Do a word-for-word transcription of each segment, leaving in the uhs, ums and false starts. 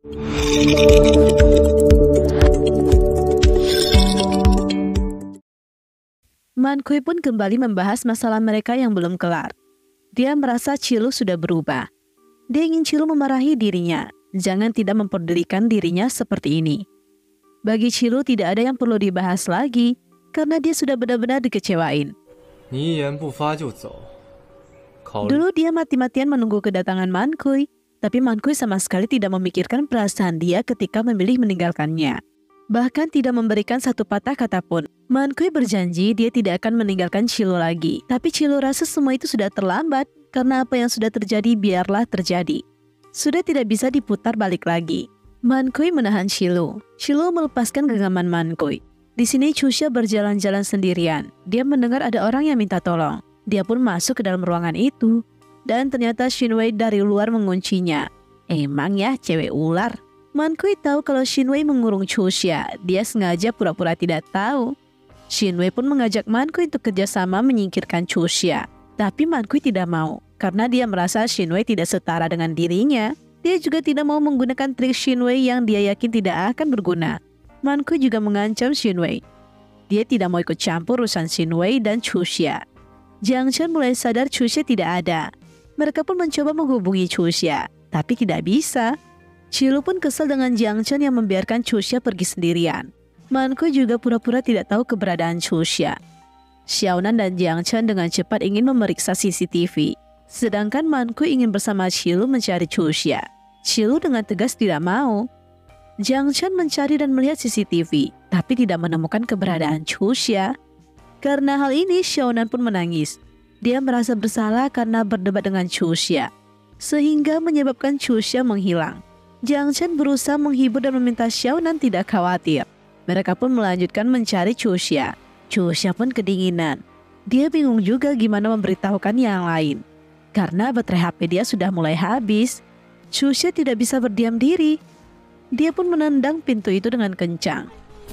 Man Kui pun kembali membahas masalah mereka yang belum kelar. Dia merasa Qilu sudah berubah. Dia ingin Qilu memarahi dirinya. Jangan tidak memperdulikan dirinya seperti ini. Bagi Qilu tidak ada yang perlu dibahas lagi karena dia sudah benar-benar dikecewain. Dulu dia mati-matian menunggu kedatangan Man Kui, tapi Man Kui sama sekali tidak memikirkan perasaan dia ketika memilih meninggalkannya. Bahkan tidak memberikan satu patah kata pun. Man Kui berjanji dia tidak akan meninggalkan Qilu lagi. Tapi Qilu rasa semua itu sudah terlambat, karena apa yang sudah terjadi biarlah terjadi. Sudah tidak bisa diputar balik lagi. Man Kui menahan Qilu. Qilu melepaskan genggaman Man Kui. Di sini Chuxia berjalan-jalan sendirian. Dia mendengar ada orang yang minta tolong. Dia pun masuk ke dalam ruangan itu. Dan ternyata Xinwei dari luar menguncinya. Emang ya cewek ular. Man Kui tahu kalau Xinwei mengurung Chuxia. Dia sengaja pura-pura tidak tahu. Xinwei pun mengajak Man Kui untuk kerjasama menyingkirkan Chuxia. Tapi Man Kui tidak mau. Karena dia merasa Xinwei tidak setara dengan dirinya. Dia juga tidak mau menggunakan trik Xinwei yang dia yakin tidak akan berguna. Man Kui juga mengancam Xinwei. Dia tidak mau ikut campur urusan Xinwei dan Chuxia. Jiang Chen mulai sadar Chuxia tidak ada. Mereka pun mencoba menghubungi Chuxia. Tapi tidak bisa. Qilu pun kesal dengan Jiang Chen yang membiarkan Chuxia pergi sendirian. Man Kui juga pura-pura tidak tahu keberadaan Chuxia. Xiaonan dan Jiang Chen dengan cepat ingin memeriksa C C T V. Sedangkan Man Kui ingin bersama Qilu mencari Chuxia. Qilu dengan tegas tidak mau. Jiang Chen mencari dan melihat C C T V, tapi tidak menemukan keberadaan Chuxia. Karena hal ini, Xiaonan pun menangis. Dia merasa bersalah karena berdebat dengan Chuxia, sehingga menyebabkan Chuxia menghilang. Jiang Chen berusaha menghibur dan meminta Xiaonan tidak khawatir. Mereka pun melanjutkan mencari Chuxia. Chuxia pun kedinginan. Dia bingung juga gimana memberitahukan yang lain. Karena baterai H P dia sudah mulai habis. Chuxia tidak bisa berdiam diri. Dia pun menendang pintu itu dengan kencang.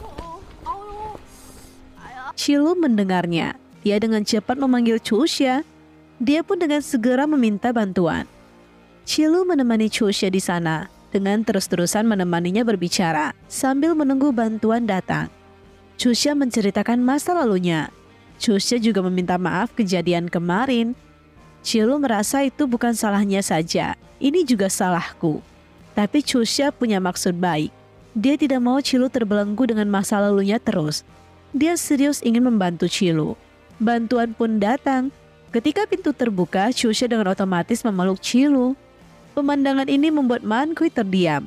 Qilu mendengarnya. Dia dengan cepat memanggil Chuxia. Dia pun dengan segera meminta bantuan. Qilu menemani Chuxia di sana. Dengan terus-terusan menemaninya berbicara sambil menunggu bantuan datang. Chuxia menceritakan masa lalunya. Chuxia juga meminta maaf kejadian kemarin. Qilu merasa itu bukan salahnya saja. Ini juga salahku. Tapi Chuxia punya maksud baik. Dia tidak mau Qilu terbelenggu dengan masa lalunya terus. Dia serius ingin membantu Qilu. Bantuan pun datang. Ketika pintu terbuka, Chuxia dengan otomatis memeluk Qilu. Pemandangan ini membuat Man Kui terdiam.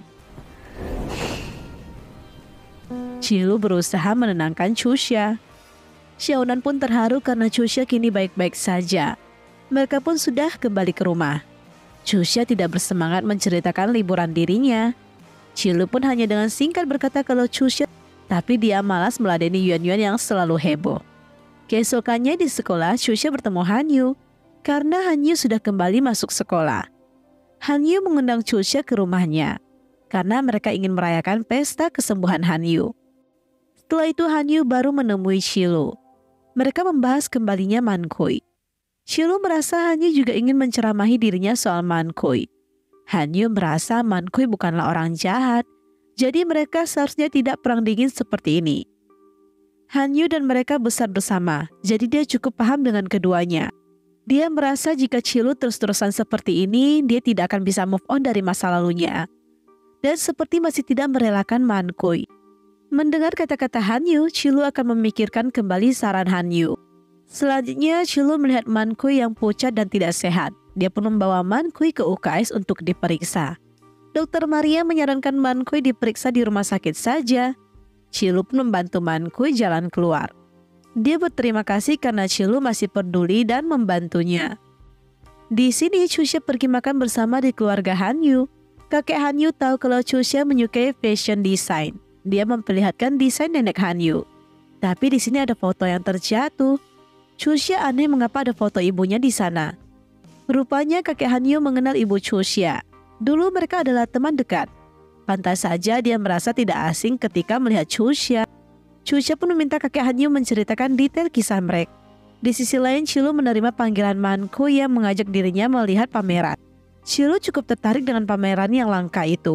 Qilu berusaha menenangkan Chuxia. Xiaonan pun terharu karena Chuxia kini baik-baik saja. Mereka pun sudah kembali ke rumah. Chuxia tidak bersemangat menceritakan liburan dirinya. Qilu pun hanya dengan singkat berkata kalau Chuxia, tapi dia malas meladeni Yuan-Yuan yang selalu heboh. Keesokannya di sekolah, Chuxia bertemu Hanyu. Karena Hanyu sudah kembali masuk sekolah. Hanyu mengundang Chuxia ke rumahnya karena mereka ingin merayakan pesta kesembuhan Hanyu. Setelah itu Hanyu baru menemui Qilu. Mereka membahas kembalinya Man Kui. Qilu merasa Hanyu juga ingin menceramahi dirinya soal Man Kui. Hanyu merasa Man Kui bukanlah orang jahat, jadi mereka seharusnya tidak perang dingin seperti ini. Hanyu dan mereka besar bersama, jadi dia cukup paham dengan keduanya. Dia merasa jika Qilu terus-terusan seperti ini, dia tidak akan bisa move on dari masa lalunya. Dan seperti masih tidak merelakan Man Kui. Mendengar kata-kata Hanyu, Qilu akan memikirkan kembali saran Hanyu. Selanjutnya, Qilu melihat Man Kui yang pucat dan tidak sehat. Dia pun membawa Man Kui ke U K S untuk diperiksa. Dokter Maria menyarankan Man Kui diperiksa di rumah sakit saja. Qilu pun membantu Man Kui jalan keluar. Dia berterima kasih karena Qilu masih peduli dan membantunya. Di sini Chuxia pergi makan bersama di keluarga Hanyu. Kakek Hanyu tahu kalau Chuxia menyukai fashion design. Dia memperlihatkan desain nenek Hanyu. Tapi di sini ada foto yang terjatuh. Chuxia aneh mengapa ada foto ibunya di sana. Rupanya kakek Hanyu mengenal ibu Chuxia. Dulu mereka adalah teman dekat. Pantas saja dia merasa tidak asing ketika melihat Chuxia. Chuxia pun meminta kakek Hanyu menceritakan detail kisah mereka. Di sisi lain, Qilu menerima panggilan Man Kui yang mengajak dirinya melihat pameran. Qilu cukup tertarik dengan pameran yang langka itu.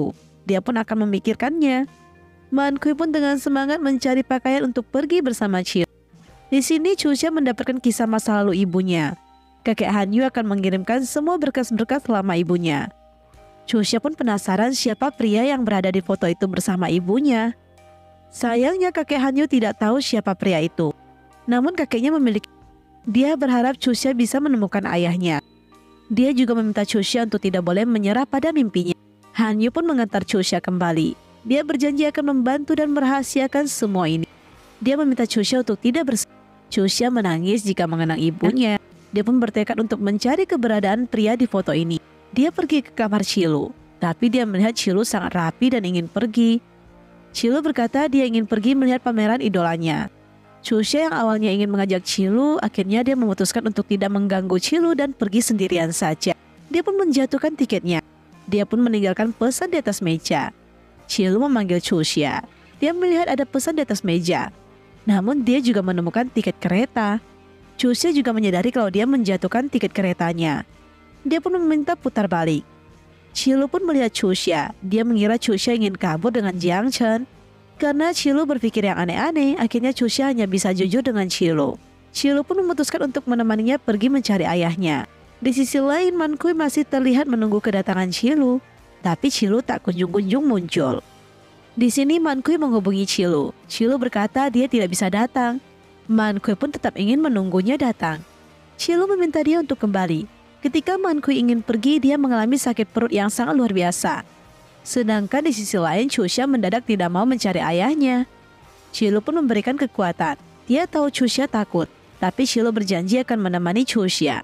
dia pun akan memikirkannya. Man Kui pun dengan semangat mencari pakaian untuk pergi bersama Chilu. Di sini Chusha mendapatkan kisah masa lalu ibunya. Kakek Hanyu akan mengirimkan semua berkas-berkas selama ibunya. Chusha pun penasaran siapa pria yang berada di foto itu bersama ibunya. Sayangnya kakek Hanyu tidak tahu siapa pria itu. Namun kakeknya memiliki. Dia berharap Chusha bisa menemukan ayahnya. Dia juga meminta Chusha untuk tidak boleh menyerah pada mimpinya. Hanyu pun mengantar Chusha kembali. Dia berjanji akan membantu dan merahasiakan semua ini. Dia meminta Chusha untuk tidak bersedih. Chusha menangis jika mengenang ibunya. Dia pun bertekad untuk mencari keberadaan pria di foto ini. Dia pergi ke kamar Chilu, tapi dia melihat Chilu sangat rapi dan ingin pergi. Chilu berkata dia ingin pergi melihat pameran idolanya. Chusha yang awalnya ingin mengajak Chilu, akhirnya dia memutuskan untuk tidak mengganggu Chilu dan pergi sendirian saja. Dia pun menjatuhkan tiketnya. Dia pun meninggalkan pesan di atas meja. Chilu memanggil Chusha. Dia melihat ada pesan di atas meja. Namun dia juga menemukan tiket kereta. Chusha juga menyadari kalau dia menjatuhkan tiket keretanya. Dia pun meminta putar balik. Chilu pun melihat Chusha. Dia mengira Chusha ingin kabur dengan Jiang Chen. Karena Chilu berpikir yang aneh-aneh, akhirnya Chusha hanya bisa jujur dengan Chilu. Chilu pun memutuskan untuk menemaninya pergi mencari ayahnya. Di sisi lain, Man Kui masih terlihat menunggu kedatangan Chilu. Tapi Chilu tak kunjung-kunjung muncul. Di sini Man Kui menghubungi Chilu. Chilu berkata dia tidak bisa datang. Man Kui pun tetap ingin menunggunya datang. Chilu meminta dia untuk kembali. Ketika Man Kui ingin pergi, dia mengalami sakit perut yang sangat luar biasa. Sedangkan di sisi lain, Chusha mendadak tidak mau mencari ayahnya. Chilu pun memberikan kekuatan. Dia tahu Chusha takut, tapi Chilu berjanji akan menemani Chusha.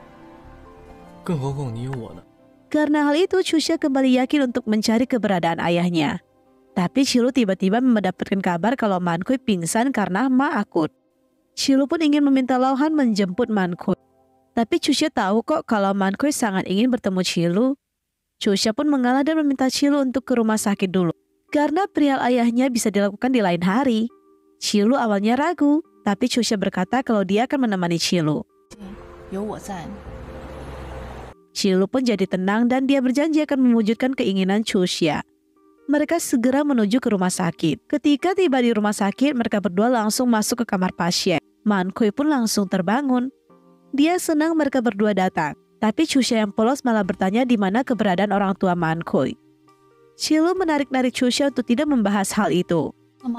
Karena hal itu, Chusha kembali yakin untuk mencari keberadaan ayahnya. Tapi Chilu tiba-tiba mendapatkan kabar kalau Man Kui pingsan karena ma akut. Chilu pun ingin meminta Lauhan menjemput Man Kui. Tapi Chusha tahu kok kalau Man Kui sangat ingin bertemu Chilu. Chusha pun mengalah dan meminta Chilu untuk ke rumah sakit dulu. Karena perihal ayahnya bisa dilakukan di lain hari. Chilu awalnya ragu, tapi Chusha berkata kalau dia akan menemani Chilu. Chilu pun jadi tenang dan dia berjanji akan mewujudkan keinginan Chusha. Mereka segera menuju ke rumah sakit. Ketika tiba di rumah sakit, mereka berdua langsung masuk ke kamar pasien. Man Kui pun langsung terbangun. Dia senang mereka berdua datang, tapi Chusha yang polos malah bertanya di mana keberadaan orang tua Man Kui. Chilu menarik-narik Chusha untuk tidak membahas hal itu.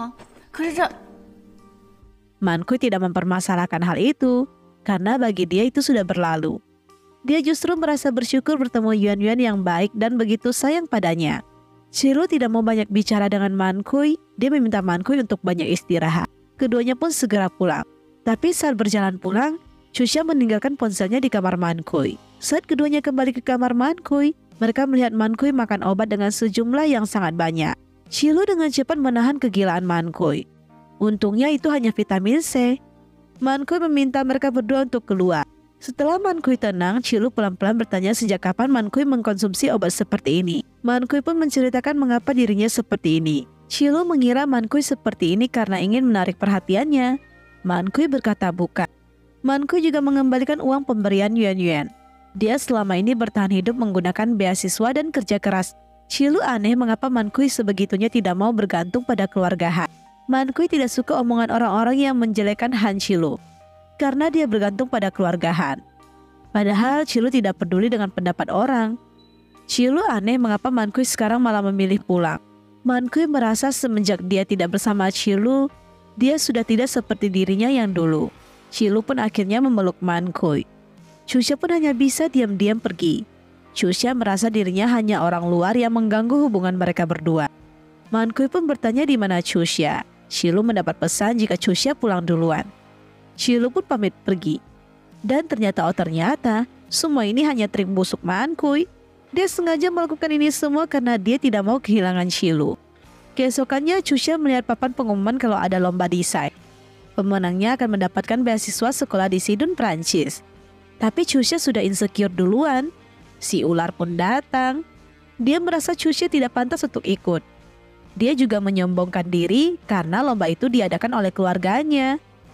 Man Kui tidak mempermasalahkan hal itu, karena bagi dia itu sudah berlalu. Dia justru merasa bersyukur bertemu Yuan Yuan yang baik dan begitu sayang padanya. Chilu tidak mau banyak bicara dengan Man Kui, dia meminta Man Kui untuk banyak istirahat. Keduanya pun segera pulang. Tapi saat berjalan pulang, Chusha meninggalkan ponselnya di kamar Man Kui. Saat keduanya kembali ke kamar Man Kui, mereka melihat Man Kui makan obat dengan sejumlah yang sangat banyak. Chilu dengan cepat menahan kegilaan Man Kui. Untungnya itu hanya vitamin C. Man Kui meminta mereka berdua untuk keluar. Setelah Man Kui tenang, Chilu pelan-pelan bertanya sejak kapan Man Kui mengkonsumsi obat seperti ini. Man Kui pun menceritakan mengapa dirinya seperti ini. Chilu mengira Man Kui seperti ini karena ingin menarik perhatiannya. Man Kui berkata bukan. Man Kui juga mengembalikan uang pemberian Yuan Yuan. Dia selama ini bertahan hidup menggunakan beasiswa dan kerja keras. Chilu aneh mengapa Man Kui sebegitunya tidak mau bergantung pada keluarga Han. Man Kui tidak suka omongan orang-orang yang menjelekkan Han Chilu, karena dia bergantung pada keluarga Han. Padahal Chilu tidak peduli dengan pendapat orang. Chilu aneh mengapa Man Kui sekarang malah memilih pulang. Man Kui merasa semenjak dia tidak bersama Chilu, dia sudah tidak seperti dirinya yang dulu. Chilu pun akhirnya memeluk Man Kui. Chusha pun hanya bisa diam-diam pergi. Chusha merasa dirinya hanya orang luar yang mengganggu hubungan mereka berdua. Man Kui pun bertanya di mana Chusha. Chilu mendapat pesan jika Chusha pulang duluan. Chilu pun pamit pergi. Dan ternyata oh ternyata semua ini hanya trik busuk Man Kui. Dia sengaja melakukan ini semua karena dia tidak mau kehilangan Chilu. Keesokannya Chusha melihat papan pengumuman kalau ada lomba desain. Pemenangnya akan mendapatkan beasiswa sekolah di Sidun, Prancis. Tapi Chusha sudah insecure duluan. Si ular pun datang. Dia merasa Chusha tidak pantas untuk ikut. Dia juga menyombongkan diri karena lomba itu diadakan oleh keluarganya.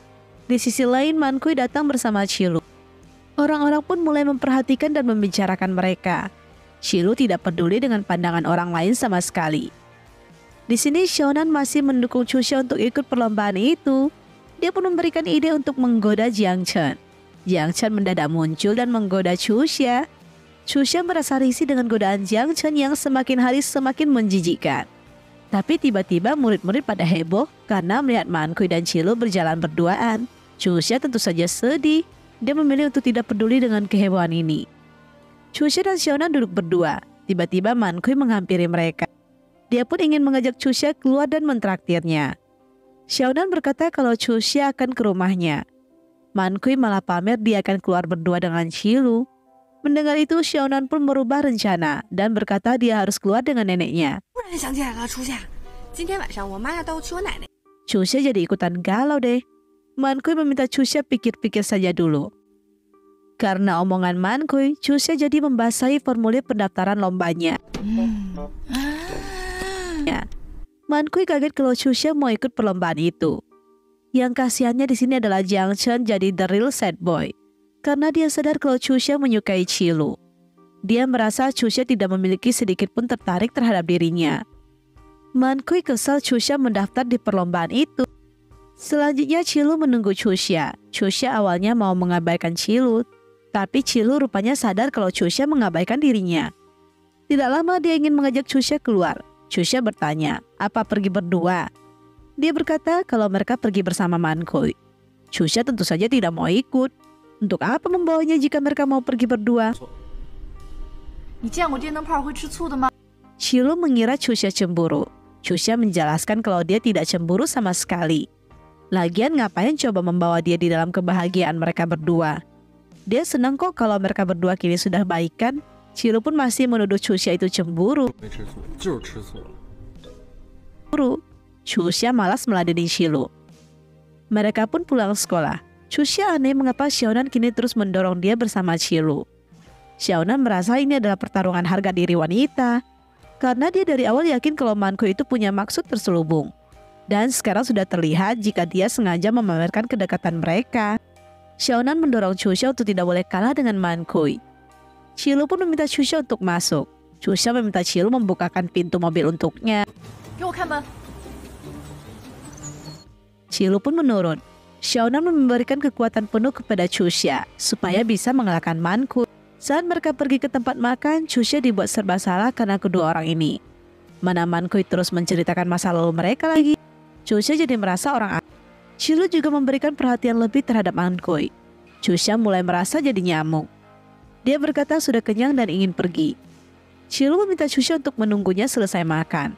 Di sisi lain, Man Kui datang bersama Chilu. Orang-orang pun mulai memperhatikan dan membicarakan mereka. Shilu tidak peduli dengan pandangan orang lain sama sekali. Di sini Xiaonan masih mendukung Chusha untuk ikut perlombaan itu. Dia pun memberikan ide untuk menggoda Jiang Chen. Jiang Chen mendadak muncul dan menggoda Chusha. Chusha merasa risih dengan godaan Jiang Chen yang semakin hari semakin menjijikkan. Tapi tiba-tiba murid-murid pada heboh karena melihat Man Kui dan Shilu berjalan berduaan. Chusha tentu saja sedih. Dia memilih untuk tidak peduli dengan kehebohan ini. Chusha dan Xiaonan duduk berdua. Tiba-tiba Man Kui menghampiri mereka. Dia pun ingin mengajak Chusha keluar dan mentraktirnya. Xiaonan berkata kalau Chusha akan ke rumahnya. Man Kui malah pamer dia akan keluar berdua dengan Shilu. Mendengar itu, Xiaonan pun merubah rencana dan berkata dia harus keluar dengan neneknya. Chusha jadi ikutan galau deh. Man Kui meminta Chusha pikir-pikir saja dulu. Karena omongan Man Kui, Chusha jadi membasahi formulir pendaftaran lombanya. Hmm. Ya. Man Kui kaget kalau Chusha mau ikut perlombaan itu. Yang kasihannya di sini adalah Jiang Chen jadi the real sad boy. Karena dia sadar kalau Chusha menyukai Shilu. Dia merasa Chusha tidak memiliki sedikit pun tertarik terhadap dirinya. Man Kui kesal Chusha mendaftar di perlombaan itu. Selanjutnya Shilu menunggu Chusha. Chusha awalnya mau mengabaikan Shilu. Tapi Shilu rupanya sadar kalau Chusha mengabaikan dirinya. Tidak lama dia ingin mengajak Chusha keluar. Chusha bertanya, apa pergi berdua? Dia berkata kalau mereka pergi bersama Man Kui. Chusha tentu saja tidak mau ikut. Untuk apa membawanya jika mereka mau pergi berdua? Shilu mengira Chusha cemburu. Chusha menjelaskan kalau dia tidak cemburu sama sekali. Lagian ngapain coba membawa dia di dalam kebahagiaan mereka berdua? Dia senang kok kalau mereka berdua kini sudah baikan. Shilu pun masih menuduh Chusha itu cemburu. Chusha malas meladeni Shilu. Mereka pun pulang sekolah. Chusha aneh mengapa Xiaonan kini terus mendorong dia bersama Shilu. Xiaonan merasa ini adalah pertarungan harga diri wanita. Karena dia dari awal yakin kalau Man Kui itu punya maksud terselubung. Dan sekarang sudah terlihat jika dia sengaja memamerkan kedekatan mereka. Xiaonan mendorong Chusha untuk tidak boleh kalah dengan Man Kui. Shilu pun meminta Chusha untuk masuk. Chusha meminta Shilu membukakan pintu mobil untuknya. Shilu pun menurun. Xiaonan memberikan kekuatan penuh kepada Chusha supaya bisa mengalahkan Man Kui. Saat mereka pergi ke tempat makan, Chusha dibuat serba salah karena kedua orang ini. Mana Man Kui terus menceritakan masa lalu mereka lagi. Chusha jadi merasa orang asing. Shilu juga memberikan perhatian lebih terhadap Man Kui. Chusha mulai merasa jadi nyamuk. Dia berkata sudah kenyang dan ingin pergi. Shilu meminta Chusha untuk menunggunya selesai makan.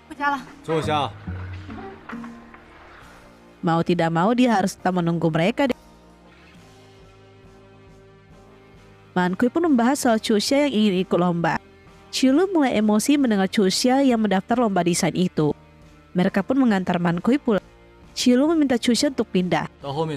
Mau tidak mau dia harus tetap menunggu mereka. Man Kui pun membahas soal Chusha yang ingin ikut lomba. Shilu mulai emosi mendengar Chusha yang mendaftar lomba desain itu. Mereka pun mengantar Man Kui pulang. Shilu meminta Chusha untuk pindah.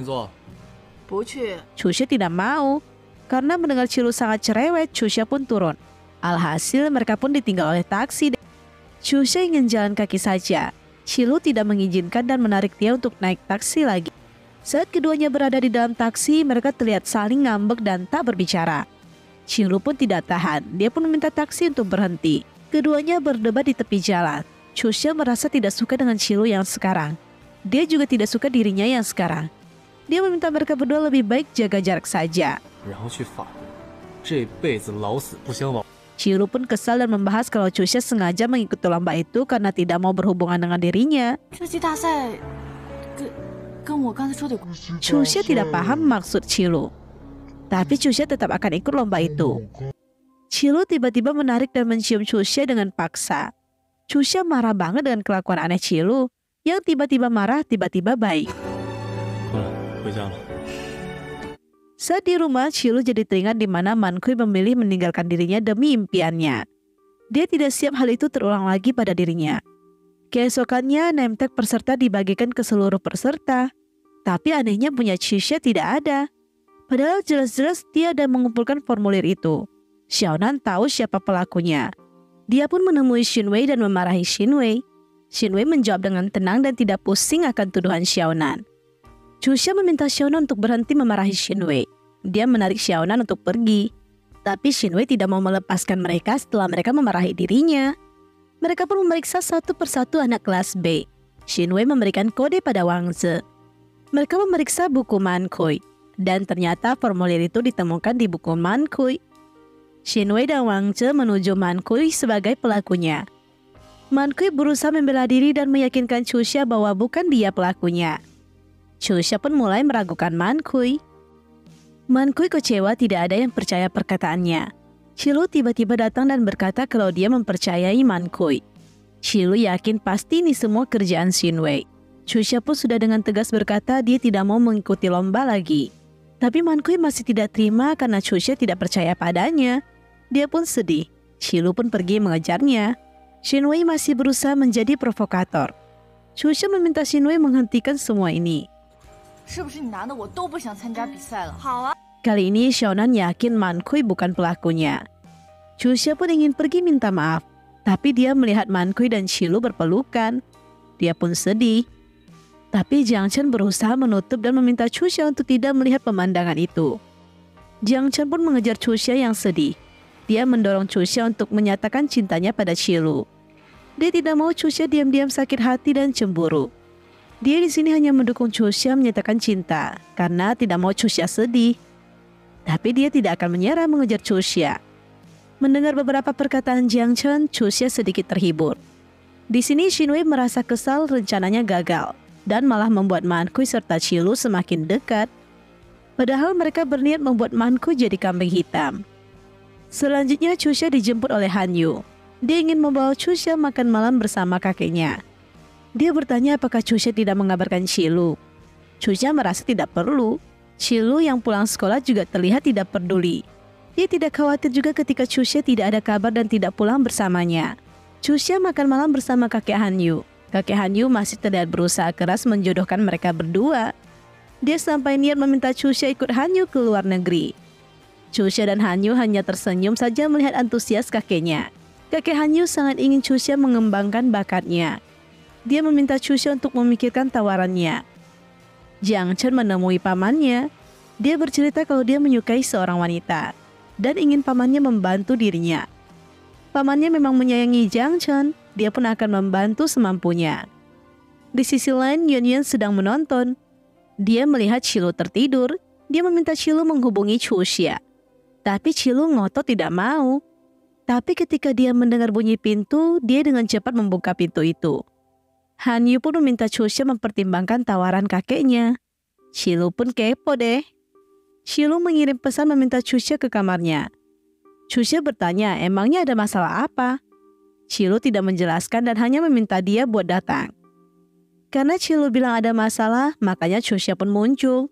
Chusha tidak mau. Karena mendengar Shilu sangat cerewet, Chusha pun turun. Alhasil mereka pun ditinggal oleh taksi. Chusha ingin jalan kaki saja. Shilu tidak mengizinkan dan menarik dia untuk naik taksi lagi. Saat keduanya berada di dalam taksi, mereka terlihat saling ngambek dan tak berbicara. Shilu pun tidak tahan. Dia pun meminta taksi untuk berhenti. Keduanya berdebat di tepi jalan. Chusha merasa tidak suka dengan Shilu yang sekarang. Dia juga tidak suka dirinya yang sekarang. Dia meminta mereka berdua lebih baik jaga jarak saja. Shilu pun kesal dan membahas kalau Chusha sengaja mengikuti lomba itu karena tidak mau berhubungan dengan dirinya. Chusha tidak paham maksud Shilu. Tapi Chusha tetap akan ikut lomba itu. Shilu tiba-tiba menarik dan mencium Chusha dengan paksa. Chusha marah banget dengan kelakuan aneh Shilu. Yang tiba-tiba marah, tiba-tiba baik. Saat di rumah, Shilu jadi teringat di mana Man Kui memilih meninggalkan dirinya demi impiannya. Dia tidak siap hal itu terulang lagi pada dirinya. Keesokannya, name tag peserta dibagikan ke seluruh peserta. Tapi anehnya punya Chusha tidak ada. Padahal jelas-jelas dia ada mengumpulkan formulir itu. Xiaonan tahu siapa pelakunya. Dia pun menemui Xinwei dan memarahi Xinwei. Xinwei menjawab dengan tenang dan tidak pusing akan tuduhan Xiaonan. Chusha meminta Xiaonan untuk berhenti memarahi Xinwei. Dia menarik Xiaonan untuk pergi. Tapi Shinwei tidak mau melepaskan mereka setelah mereka memarahi dirinya. Mereka pun memeriksa satu persatu anak kelas B. Shinwei memberikan kode pada Wang Ze. Mereka memeriksa buku Mankui, dan ternyata formulir itu ditemukan di buku Mankui. Shinwei dan Wang Ze menuju Mankui sebagai pelakunya. Mankui berusaha membela diri dan meyakinkan Chusha bahwa bukan dia pelakunya. Chusha pun mulai meragukan Mankui. Mankui kecewa tidak ada yang percaya perkataannya. Shilu tiba-tiba datang dan berkata kalau dia mempercayai Mankui. Shilu yakin pasti ini semua kerjaan Shinwei. Chusha pun sudah dengan tegas berkata dia tidak mau mengikuti lomba lagi. Tapi Mankui masih tidak terima karena Chusha tidak percaya padanya. Dia pun sedih. Shilu pun pergi mengejarnya. Shinwei masih berusaha menjadi provokator. Chusha meminta Shinwei menghentikan semua ini. Kali ini Xiaonan yakin Mankui bukan pelakunya. Chusha pun ingin pergi minta maaf, tapi dia melihat Mankui dan Shilu berpelukan. Dia pun sedih. Tapi Jiang Chen berusaha menutup dan meminta Chusha untuk tidak melihat pemandangan itu. Jiang Chen pun mengejar Chusha yang sedih. Dia mendorong Chusha untuk menyatakan cintanya pada Shilu. Dia tidak mau Chusha diam-diam sakit hati dan cemburu. Dia di sini hanya mendukung Chusha menyatakan cinta karena tidak mau Chusha sedih. Tapi dia tidak akan menyerah mengejar Chusha. Mendengar beberapa perkataan Jiang Chen, Chusha sedikit terhibur. Di sini Shinwei merasa kesal rencananya gagal dan malah membuat Mankui serta Shilu semakin dekat. Padahal mereka berniat membuat Mankui jadi kambing hitam. Selanjutnya Chusha dijemput oleh Han Yu. Dia ingin membawa Chusha makan malam bersama kakeknya. Dia bertanya apakah Chusha tidak mengabarkan Shilu. Chusha merasa tidak perlu. Shilu yang pulang sekolah juga terlihat tidak peduli. Dia tidak khawatir juga ketika Chusha tidak ada kabar dan tidak pulang bersamanya. Chusha makan malam bersama kakek Han Yu. Kakek Han Yu masih terlihat berusaha keras menjodohkan mereka berdua. Dia sampai niat meminta Chusha ikut Han Yu ke luar negeri. Chusha dan Han Yu hanya tersenyum saja melihat antusias kakeknya. Kakek Han Yu sangat ingin Chusha mengembangkan bakatnya. Dia meminta Chusha untuk memikirkan tawarannya. Jiang Chen menemui pamannya. Dia bercerita kalau dia menyukai seorang wanita dan ingin pamannya membantu dirinya. Pamannya memang menyayangi Jiang Chen. Dia pun akan membantu semampunya. Di sisi lain, Yuan Yuan sedang menonton. Dia melihat Shilu tertidur. Dia meminta Shilu menghubungi Chusha. Tapi Shilu ngotot tidak mau. Tapi ketika dia mendengar bunyi pintu, dia dengan cepat membuka pintu itu. Han Yu pun meminta Chusha mempertimbangkan tawaran kakeknya. Shilu pun kepo deh. Shilu mengirim pesan meminta Chusha ke kamarnya. Chusha bertanya emangnya ada masalah apa. Shilu tidak menjelaskan dan hanya meminta dia buat datang. Karena Shilu bilang ada masalah, makanya Chusha pun muncul.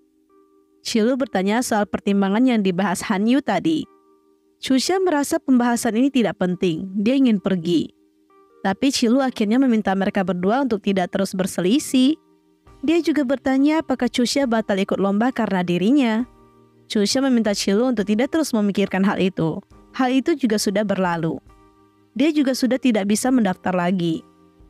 Shilu bertanya soal pertimbangan yang dibahas Han Yu tadi. Chusha merasa pembahasan ini tidak penting, dia ingin pergi. Tapi Shilu akhirnya meminta mereka berdua untuk tidak terus berselisih. Dia juga bertanya apakah Chusha batal ikut lomba karena dirinya. Chusha meminta Shilu untuk tidak terus memikirkan hal itu. Hal itu juga sudah berlalu. Dia juga sudah tidak bisa mendaftar lagi.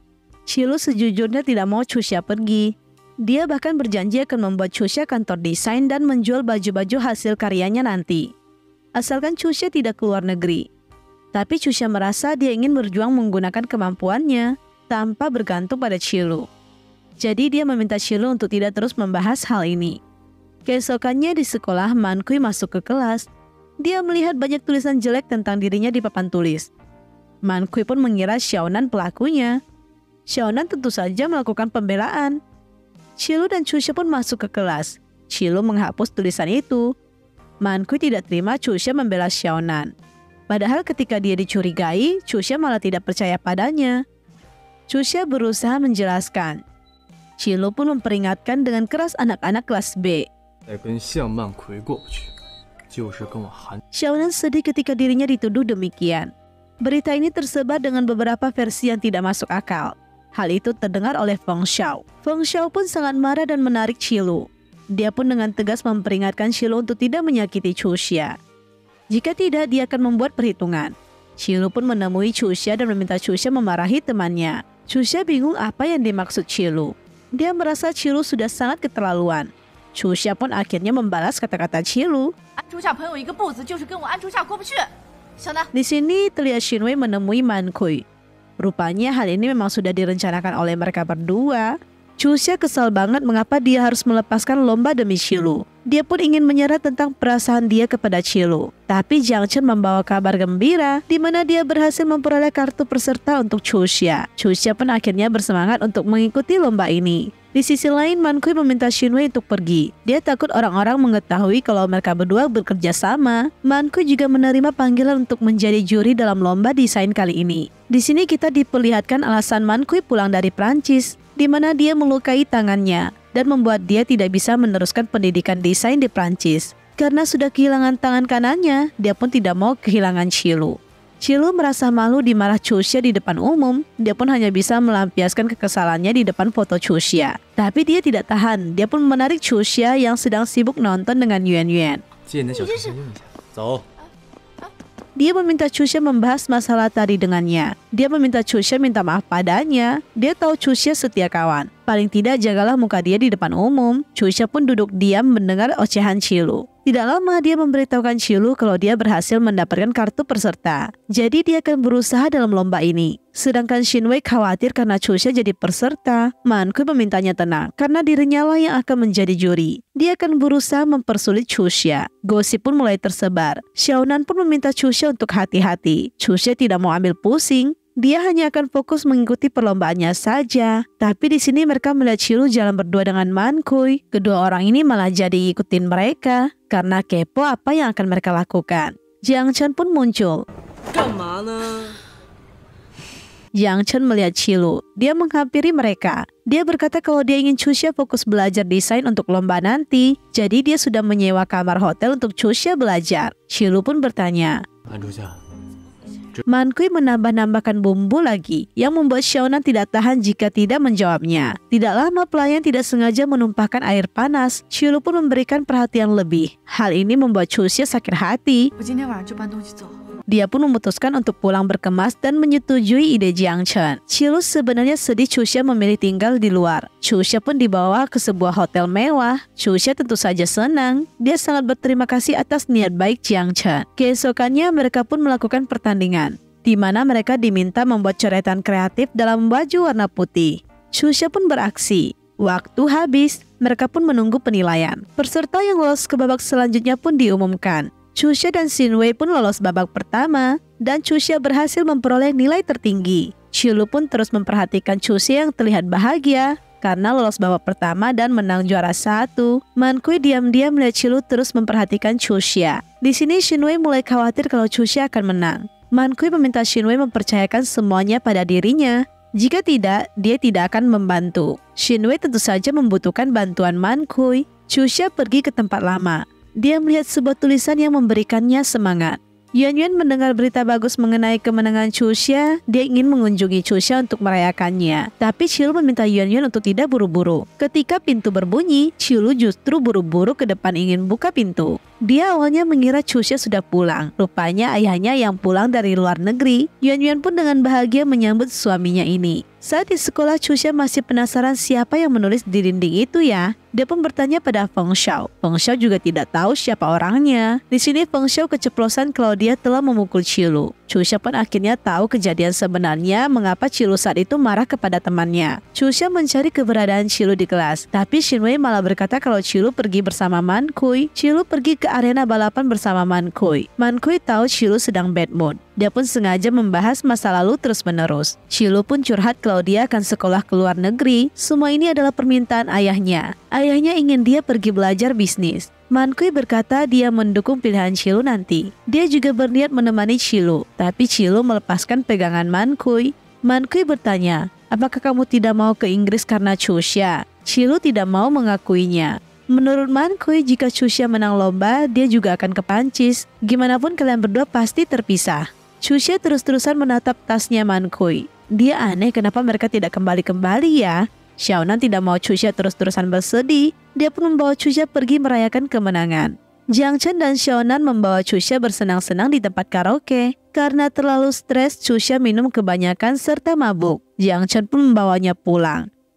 Shilu sejujurnya tidak mau Chusha pergi. Dia bahkan berjanji akan membuat Chusha kantor desain dan menjual baju-baju hasil karyanya nanti. Asalkan Chusha tidak keluar negeri. Tapi Chusha merasa dia ingin berjuang menggunakan kemampuannya tanpa bergantung pada Shilu. Jadi dia meminta Shilu untuk tidak terus membahas hal ini. Keesokannya di sekolah, Mankui masuk ke kelas. Dia melihat banyak tulisan jelek tentang dirinya di papan tulis. Mankui pun mengira Xiaonan pelakunya. Xiaonan tentu saja melakukan pembelaan. Shilu dan Chusha pun masuk ke kelas. Shilu menghapus tulisan itu. Mankui tidak terima Chusha membela Xiaonan. Padahal ketika dia dicurigai, Chusha malah tidak percaya padanya. Chusha berusaha menjelaskan. Shilu pun memperingatkan dengan keras anak-anak kelas B. Xiaonan sedih ketika dirinya dituduh demikian. Berita ini tersebar dengan beberapa versi yang tidak masuk akal. Hal itu terdengar oleh Feng Xiao. Feng Xiao pun sangat marah dan menarik Shilu. Dia pun dengan tegas memperingatkan Shilu untuk tidak menyakiti Chusha. Jika tidak, dia akan membuat perhitungan. Shilu pun menemui Chusha dan meminta Chusha memarahi temannya. Chusha bingung apa yang dimaksud Shilu. Dia merasa Shilu sudah sangat keterlaluan. Chusha pun akhirnya membalas kata-kata Qilu. Di sini terlihat Shinwei menemui Man Kui. Rupanya hal ini memang sudah direncanakan oleh mereka berdua. Chusha kesal banget mengapa dia harus melepaskan lomba demi Qilu. Dia pun ingin menyerah tentang perasaan dia kepada Qilu. Tapi Jiang Chen membawa kabar gembira di mana dia berhasil memperoleh kartu peserta untuk Chusha. Chusha pun akhirnya bersemangat untuk mengikuti lomba ini. Di sisi lain, Man Kui meminta Shinwei untuk pergi. Dia takut orang-orang mengetahui kalau mereka berdua bekerja sama. Man Kui juga menerima panggilan untuk menjadi juri dalam lomba desain kali ini. Di sini kita diperlihatkan alasan Man Kui pulang dari Prancis, di mana dia melukai tangannya dan membuat dia tidak bisa meneruskan pendidikan desain di Prancis. Karena sudah kehilangan tangan kanannya, dia pun tidak mau kehilangan Qilu. Qilu merasa malu dimarah Chusha di depan umum. Dia pun hanya bisa melampiaskan kekesalannya di depan foto Chusha. Tapi dia tidak tahan. Dia pun menarik Chusha yang sedang sibuk nonton dengan Yuan Yuan. Dia meminta Chusha membahas masalah tadi dengannya. Dia meminta Chusha minta maaf padanya. Dia tahu Chusha setia kawan. Paling tidak jagalah muka dia di depan umum. Chusha pun duduk diam mendengar ocehan Qilu. Tidak lama dia memberitahukan Qilu kalau dia berhasil mendapatkan kartu peserta. Jadi dia akan berusaha dalam lomba ini. Sedangkan Shinwei khawatir karena Chusha jadi peserta. Man Kui memintanya tenang karena dirinya lah yang akan menjadi juri. Dia akan berusaha mempersulit Chusha. Gosip pun mulai tersebar. Xiaonan pun meminta Chusha untuk hati-hati. Chusha tidak mau ambil pusing. Dia hanya akan fokus mengikuti perlombaannya saja. Tapi di sini mereka melihat Qilu jalan berdua dengan Man Kui. Kedua orang ini malah jadi ikutin mereka karena kepo apa yang akan mereka lakukan. Jiang Chen pun muncul. Jiang Chen melihat Qilu. Dia menghampiri mereka. Dia berkata kalau dia ingin Chusha fokus belajar desain untuk lomba nanti. Jadi dia sudah menyewa kamar hotel untuk Chusha belajar. Qilu pun bertanya. Man Kui menambah-nambahkan bumbu lagi yang membuat Xiaonan tidak tahan jika tidak menjawabnya. Tidak lama pelayan tidak sengaja menumpahkan air panas. Qilu pun memberikan perhatian lebih. Hal ini membuat Chusha sakit hati. Dia pun memutuskan untuk pulang berkemas dan menyetujui ide Jiang Chen. Qilu sebenarnya sedih Chusha memilih tinggal di luar. Chusha pun dibawa ke sebuah hotel mewah. Chusha tentu saja senang. Dia sangat berterima kasih atas niat baik Jiang Chen. Keesokannya mereka pun melakukan pertandingan, di mana mereka diminta membuat coretan kreatif dalam baju warna putih. Chusha pun beraksi. Waktu habis, mereka pun menunggu penilaian. Peserta yang lolos ke babak selanjutnya pun diumumkan. Chusha dan Shinwei pun lolos babak pertama, dan Chusha berhasil memperoleh nilai tertinggi. Qilu pun terus memperhatikan Chusha yang terlihat bahagia karena lolos babak pertama dan menang juara satu. Man Kui diam-diam melihat Qilu terus memperhatikan Chusha. Di sini Shinwei mulai khawatir kalau Chusha akan menang. Man Kui meminta Shinwei mempercayakan semuanya pada dirinya. Jika tidak, dia tidak akan membantu. Shinwei tentu saja membutuhkan bantuan Man Kui. Chusha pergi ke tempat lama. Dia melihat sebuah tulisan yang memberikannya semangat. Yuan Yuan mendengar berita bagus mengenai kemenangan Chusha. Dia ingin mengunjungi Chusha untuk merayakannya. Tapi Qilu meminta Yuan Yuan untuk tidak buru-buru. Ketika pintu berbunyi, Qilu justru buru-buru ke depan ingin buka pintu. Dia awalnya mengira Chusha sudah pulang. Rupanya ayahnya yang pulang dari luar negeri. Yuan Yuan pun dengan bahagia menyambut suaminya ini. Saat di sekolah, Chusha masih penasaran siapa yang menulis di dinding itu ya. Dia pun bertanya pada Feng Xiao. Feng Xiao juga tidak tahu siapa orangnya. Di sini Feng Xiao keceplosan kalau dia telah memukul Qilu. Chusha pun akhirnya tahu kejadian sebenarnya mengapa Qilu saat itu marah kepada temannya. Chusha mencari keberadaan Qilu di kelas, tapi Shinwei malah berkata kalau Qilu pergi bersama Man Kui. Qilu pergi ke arena balapan bersama Man Kui. Man Kui tahu Qilu sedang bad mood. Dia pun sengaja membahas masa lalu terus-menerus. Qilu pun curhat kalau dia akan sekolah ke luar negeri. Semua ini adalah permintaan ayahnya. Ayahnya ingin dia pergi belajar bisnis. Man Kui berkata dia mendukung pilihan Qilu nanti. Dia juga berniat menemani Qilu, tapi Qilu melepaskan pegangan Man Kui. Man Kui bertanya, apakah kamu tidak mau ke Inggris karena Chusha? Qilu tidak mau mengakuinya. Menurut Man Kui, jika Chusha menang lomba, dia juga akan ke Prancis. Gimanapun kalian berdua pasti terpisah. Chusha terus-terusan menatap tasnya Man Kui. Dia aneh kenapa mereka tidak kembali-kembali ya. Xiaonan tidak mau Chusha terus-terusan bersedih. Dia pun membawa Chusha pergi merayakan kemenangan. Jiang Chen dan Xiaonan membawa Chusha bersenang-senang di tempat karaoke. Karena terlalu stres, Chusha minum kebanyakan serta mabuk. Jiang Chen pun membawanya pulang.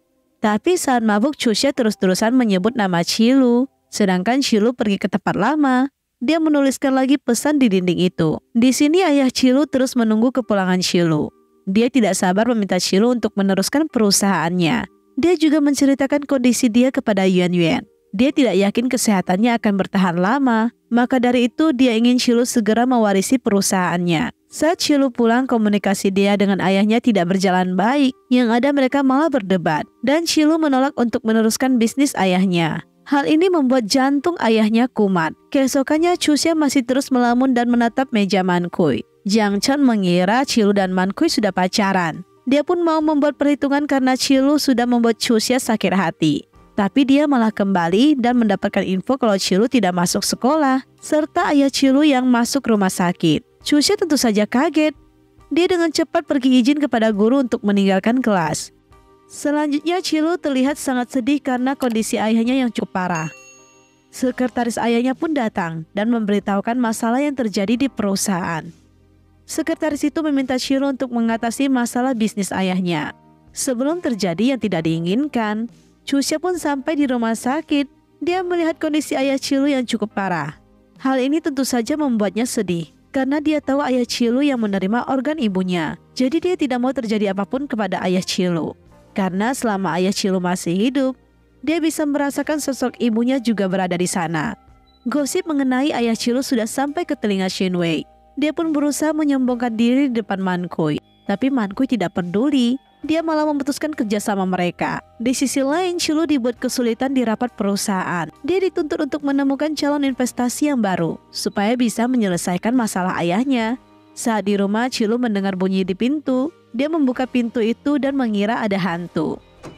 Tapi saat mabuk, Chusha terus-terusan menyebut nama Chilu. Sedangkan Chilu pergi ke tempat lama. Dia menuliskan lagi pesan di dinding itu. Di sini ayah Chilu terus menunggu kepulangan Chilu. Dia tidak sabar meminta Chilu untuk meneruskan perusahaannya. Dia juga menceritakan kondisi dia kepada Yuan Yuan. Dia tidak yakin kesehatannya akan bertahan lama. Maka dari itu dia ingin Chilu segera mewarisi perusahaannya. Saat Chilu pulang, komunikasi dia dengan ayahnya tidak berjalan baik. Yang ada mereka malah berdebat. Dan Chilu menolak untuk meneruskan bisnis ayahnya. Hal ini membuat jantung ayahnya kumat. Keesokannya Chusha masih terus melamun dan menatap meja Man Kui. Jiang Chen mengira Chilu dan Man Kui sudah pacaran. Dia pun mau membuat perhitungan karena Chilu sudah membuat Chusha sakit hati. Tapi dia malah kembali dan mendapatkan info kalau Chilu tidak masuk sekolah, serta ayah Chilu yang masuk rumah sakit. Chusha tentu saja kaget. Dia dengan cepat pergi izin kepada guru untuk meninggalkan kelas. Selanjutnya Chilu terlihat sangat sedih karena kondisi ayahnya yang cukup parah. Sekretaris ayahnya pun datang dan memberitahukan masalah yang terjadi di perusahaan. Sekretaris itu meminta Chilu untuk mengatasi masalah bisnis ayahnya. Sebelum terjadi yang tidak diinginkan, Chusha pun sampai di rumah sakit. Dia melihat kondisi ayah Chilu yang cukup parah. Hal ini tentu saja membuatnya sedih, karena dia tahu ayah Chilu yang menerima organ ibunya. Jadi dia tidak mau terjadi apapun kepada ayah Chilu. Karena selama ayah Chilu masih hidup, dia bisa merasakan sosok ibunya juga berada di sana. Gosip mengenai ayah Chilu sudah sampai ke telinga Xin Wei. Dia pun berusaha menyombongkan diri di depan Man Kui. Tapi Man Kui tidak peduli. Dia malah memutuskan kerjasama mereka. Di sisi lain, Chilu dibuat kesulitan di rapat perusahaan. Dia dituntut untuk menemukan calon investasi yang baru, supaya bisa menyelesaikan masalah ayahnya. Saat di rumah, Chilu mendengar bunyi di pintu. Dia membuka pintu itu dan mengira ada hantu.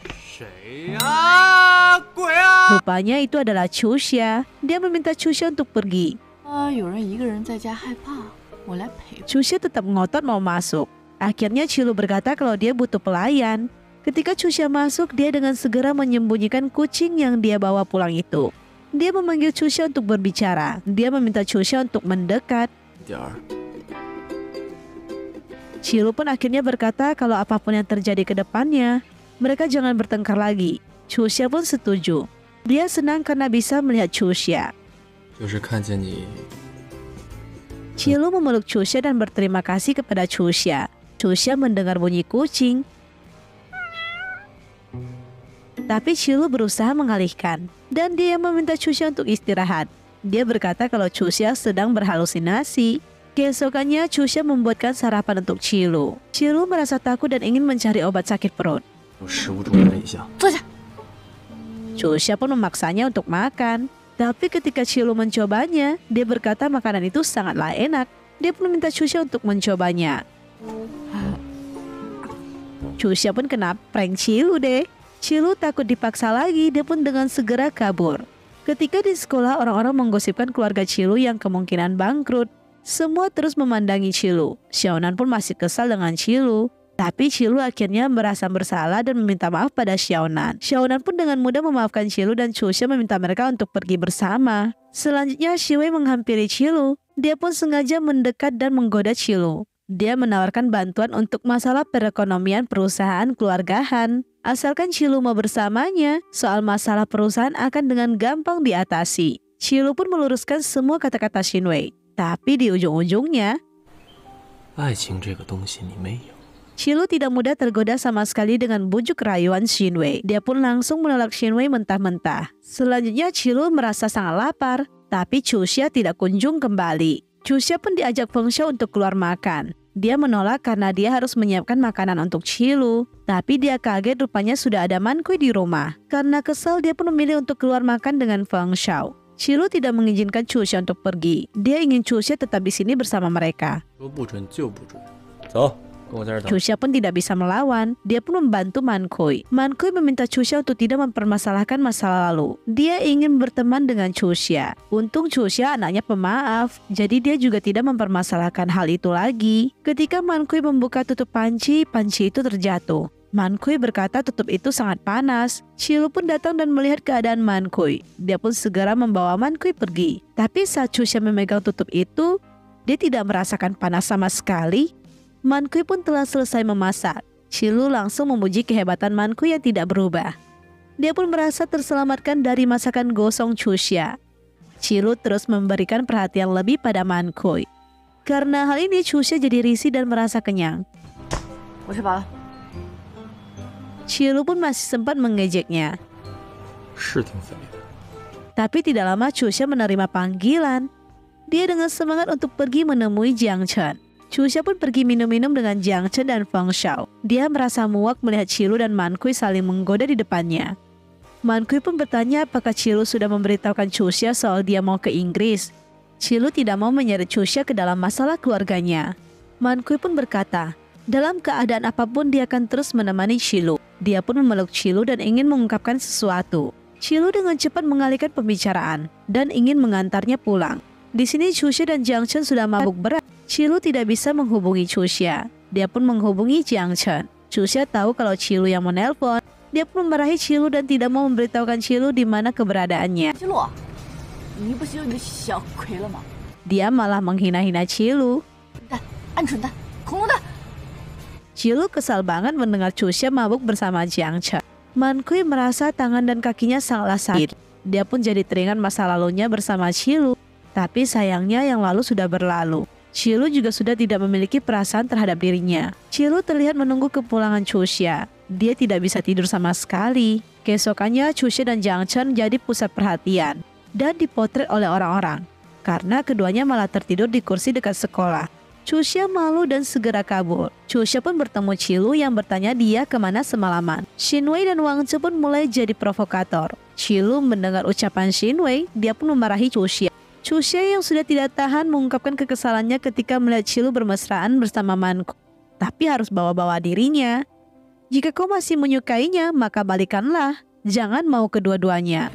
Rupanya itu adalah Chusha. Dia meminta Chusha untuk pergi. Chusha tetap ngotot mau masuk. Akhirnya Chilu berkata kalau dia butuh pelayan. Ketika Chusha masuk, dia dengan segera menyembunyikan kucing yang dia bawa pulang itu. Dia memanggil Chusha untuk berbicara. Dia meminta Chusha untuk mendekat. Chilu pun akhirnya berkata kalau apapun yang terjadi ke depannya, mereka jangan bertengkar lagi. Chusha pun setuju. Dia senang karena bisa melihat Chusha. Chilu memeluk Chusha dan berterima kasih kepada Chusha. Chusha mendengar bunyi kucing. Tapi Chilu berusaha mengalihkan. Dan dia meminta Chusha untuk istirahat. Dia berkata kalau Chusha sedang berhalusinasi. Keesokannya Chusha membuatkan sarapan untuk Chilu. Chilu merasa takut dan ingin mencari obat sakit perut. Chusha pun memaksanya untuk makan. Tapi ketika Chilu mencobanya, dia berkata makanan itu sangatlah enak. Dia pun meminta Chusha untuk mencobanya. Chusha pun kena prank Chilu deh. Chilu takut dipaksa lagi, dia pun dengan segera kabur. Ketika di sekolah, orang-orang menggosipkan keluarga Chilu yang kemungkinan bangkrut. Semua terus memandangi Chilu. Xiaonan pun masih kesal dengan Chilu. Tapi Chilu akhirnya merasa bersalah dan meminta maaf pada Xiaonan. Xiaonan pun dengan mudah memaafkan Chilu dan Chusha meminta mereka untuk pergi bersama. Selanjutnya Shi Wei menghampiri Chilu. Dia pun sengaja mendekat dan menggoda Chilu. Dia menawarkan bantuan untuk masalah perekonomian perusahaan keluargahan. Asalkan Chilu mau bersamanya, soal masalah perusahaan akan dengan gampang diatasi. Chilu pun meluruskan semua kata-kata Xin Wei. Tapi di ujung-ujungnya, Chilu tidak mudah tergoda sama sekali dengan bujuk rayuan Xin Wei. Dia pun langsung menolak Xin Wei mentah-mentah. Selanjutnya Chilu merasa sangat lapar, tapi Chusha tidak kunjung kembali. Chusha pun diajak Feng Xiao untuk keluar makan. Dia menolak karena dia harus menyiapkan makanan untuk Chilu. Tapi dia kaget rupanya sudah ada Man Kui di rumah. Karena kesal, dia pun memilih untuk keluar makan dengan Feng Xiao. Chilu tidak mengizinkan Chusha untuk pergi. Dia ingin Chusha tetap di sini bersama mereka. Chusha pun tidak bisa melawan. Dia pun membantu Man Kui. Man Kui meminta Chusha untuk tidak mempermasalahkan masa lalu. Dia ingin berteman dengan Chusha. Untung Chusha anaknya pemaaf, jadi dia juga tidak mempermasalahkan hal itu lagi. Ketika Man Kui membuka tutup panci, panci itu terjatuh. Man Kui berkata tutup itu sangat panas. Chilu pun datang dan melihat keadaan Man Kui. Dia pun segera membawa Man Kui pergi. Tapi saat Chusha memegang tutup itu, dia tidak merasakan panas sama sekali. Man Kui pun telah selesai memasak. Chilu langsung memuji kehebatan Man Kui yang tidak berubah. Dia pun merasa terselamatkan dari masakan gosong Chusha. Qilu terus memberikan perhatian lebih pada Man Kui. Karena hal ini Chusha jadi risih dan merasa kenyang. Qilu pun masih sempat mengejeknya. Tapi tidak lama Chusha menerima panggilan. Dia dengan semangat untuk pergi menemui Jiang Chen. Chusha pun pergi minum-minum dengan Jiang Chen dan Feng Shao. Dia merasa muak melihat Qilu dan Man Kui saling menggoda di depannya. Man Kui pun bertanya apakah Qilu sudah memberitahukan Chusha soal dia mau ke Inggris. Qilu tidak mau menyeret Chusha ke dalam masalah keluarganya. Man Kui pun berkata, dalam keadaan apapun dia akan terus menemani Qilu. Dia pun memeluk Qilu dan ingin mengungkapkan sesuatu. Qilu dengan cepat mengalihkan pembicaraan dan ingin mengantarnya pulang. Di sini Chusha dan Jiang Chen sudah mabuk berat. Qilu tidak bisa menghubungi Chusha. Dia pun menghubungi Jiang Chen. Chusha tahu kalau Qilu yang menelpon. Dia pun memarahi Qilu dan tidak mau memberitahukan Qilu di mana keberadaannya. Dia malah menghina-hina Qilu. Qilu kesal banget mendengar Chusha mabuk bersama Jiang Chen. Man Kui merasa tangan dan kakinya sangatlah sakit. Dia pun jadi teringat masa lalunya bersama Qilu. Tapi sayangnya yang lalu sudah berlalu. Qilu juga sudah tidak memiliki perasaan terhadap dirinya. Qilu terlihat menunggu kepulangan Chusha. Dia tidak bisa tidur sama sekali. Keesokannya Chusha dan Jiang Chen jadi pusat perhatian dan dipotret oleh orang-orang. Karena keduanya malah tertidur di kursi dekat sekolah. Chusha malu dan segera kabur. Chusha pun bertemu Qilu yang bertanya dia kemana semalaman. Xin Wei dan Wang Zhe pun mulai jadi provokator. Qilu mendengar ucapan Xin Wei, dia pun memarahi Chusha. Chusha yang sudah tidak tahan mengungkapkan kekesalannya ketika melihat Qilu bermesraan bersama Man Kui. Tapi harus bawa-bawa dirinya. Jika kau masih menyukainya, maka balikanlah. Jangan mau kedua-duanya.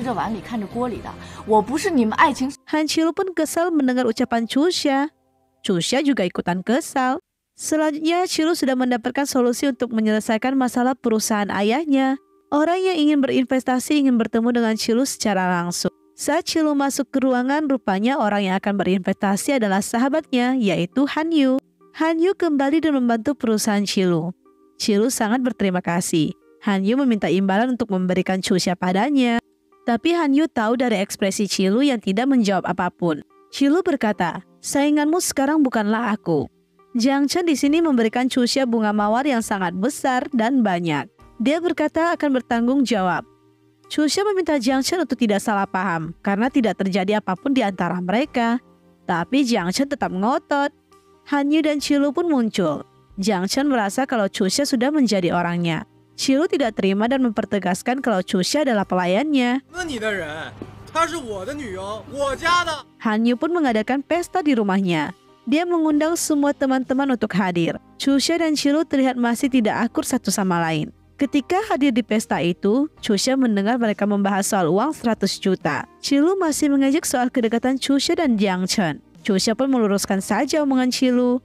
Han Qilu pun kesal mendengar ucapan Chusha. Chusha juga ikutan kesal. Selanjutnya, Qilu sudah mendapatkan solusi untuk menyelesaikan masalah perusahaan ayahnya. Orang yang ingin berinvestasi ingin bertemu dengan Qilu secara langsung. Saat Qilu masuk ke ruangan, rupanya orang yang akan berinvestasi adalah sahabatnya, yaitu Han Yu. Han Yu kembali dan membantu perusahaan Qilu. Qilu sangat berterima kasih. Han Yu meminta imbalan untuk memberikan Chusha padanya. Tapi Han Yu tahu dari ekspresi Qilu yang tidak menjawab apapun. Qilu berkata, sainganmu sekarang bukanlah aku. Jiang Chen di sini memberikan Chusha bunga mawar yang sangat besar dan banyak. Dia berkata akan bertanggung jawab. Chusha meminta Jiang Chen untuk tidak salah paham karena tidak terjadi apapun di antara mereka. Tapi Jiang Chen tetap ngotot. Han Yu dan Qilu pun muncul. Jiang Chen merasa kalau Chusha sudah menjadi orangnya. Qilu tidak terima dan mempertegaskan kalau Chusha adalah pelayannya. Han Yu pun mengadakan pesta di rumahnya. Dia mengundang semua teman-teman untuk hadir. Chusha dan Qilu terlihat masih tidak akur satu sama lain. Ketika hadir di pesta itu, Chusha mendengar mereka membahas soal uang seratus juta. Qilu masih mengejek soal kedekatan Chusha dan Jiang Chen. Chusha pun meluruskan saja omongan Qilu.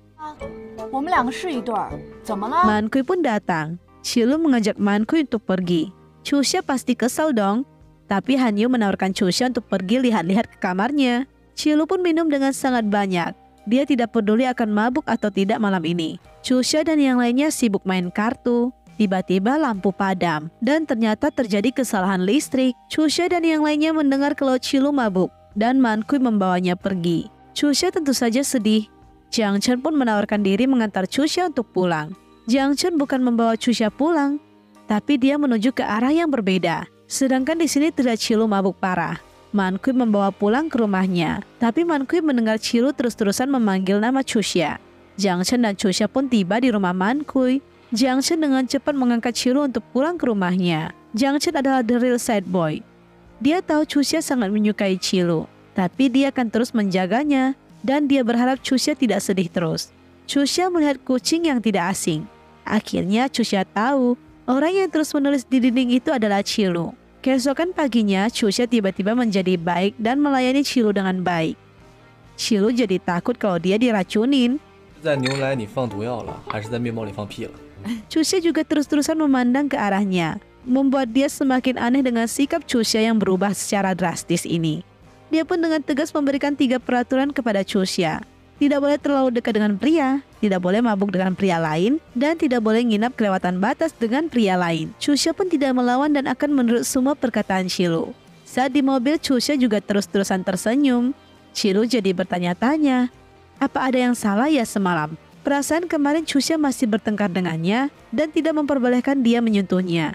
Man Kui pun datang. Qilu mengajak Man Kui untuk pergi. Chusha pasti kesal dong. Tapi Han Yu menawarkan Chusha untuk pergi lihat-lihat ke kamarnya. Qilu pun minum dengan sangat banyak. Dia tidak peduli akan mabuk atau tidak malam ini. Chusha dan yang lainnya sibuk main kartu. Tiba-tiba lampu padam dan ternyata terjadi kesalahan listrik. Chusha dan yang lainnya mendengar kalau Qilu mabuk dan Man Kui membawanya pergi. Chusha tentu saja sedih. Jiang Chen pun menawarkan diri mengantar Chusha untuk pulang. Jiang Chen bukan membawa Chusha pulang, tapi dia menuju ke arah yang berbeda. Sedangkan di sini terlihat Qilu mabuk parah. Man Kui membawa pulang ke rumahnya, tapi Man Kui mendengar Qilu terus-terusan memanggil nama Chusha. Jiang Chen dan Chusha pun tiba di rumah Man Kui. Jiang Chen dengan cepat mengangkat Qilu untuk pulang ke rumahnya. Jiang Chen adalah the real sad boy. Dia tahu Chusha sangat menyukai Qilu, tapi dia akan terus menjaganya. Dan dia berharap Chusha tidak sedih terus. Chusha melihat kucing yang tidak asing. Akhirnya Chusha tahu orang yang terus menulis di dinding itu adalah Qilu. Keesokan paginya Chusha tiba-tiba menjadi baik dan melayani Qilu dengan baik. Qilu jadi takut kalau dia diracunin. Chusha juga terus-terusan memandang ke arahnya, membuat dia semakin aneh dengan sikap Chusha yang berubah secara drastis ini. Dia pun dengan tegas memberikan tiga peraturan kepada Chusha. Tidak boleh terlalu dekat dengan pria, tidak boleh mabuk dengan pria lain, dan tidak boleh nginap kelewatan batas dengan pria lain. Chusha pun tidak melawan dan akan menurut semua perkataan Shilu. Saat di mobil, Chusha juga terus-terusan tersenyum. Shilu jadi bertanya-tanya, apa ada yang salah ya semalam? Perasaan kemarin Chusha masih bertengkar dengannya dan tidak memperbolehkan dia menyentuhnya.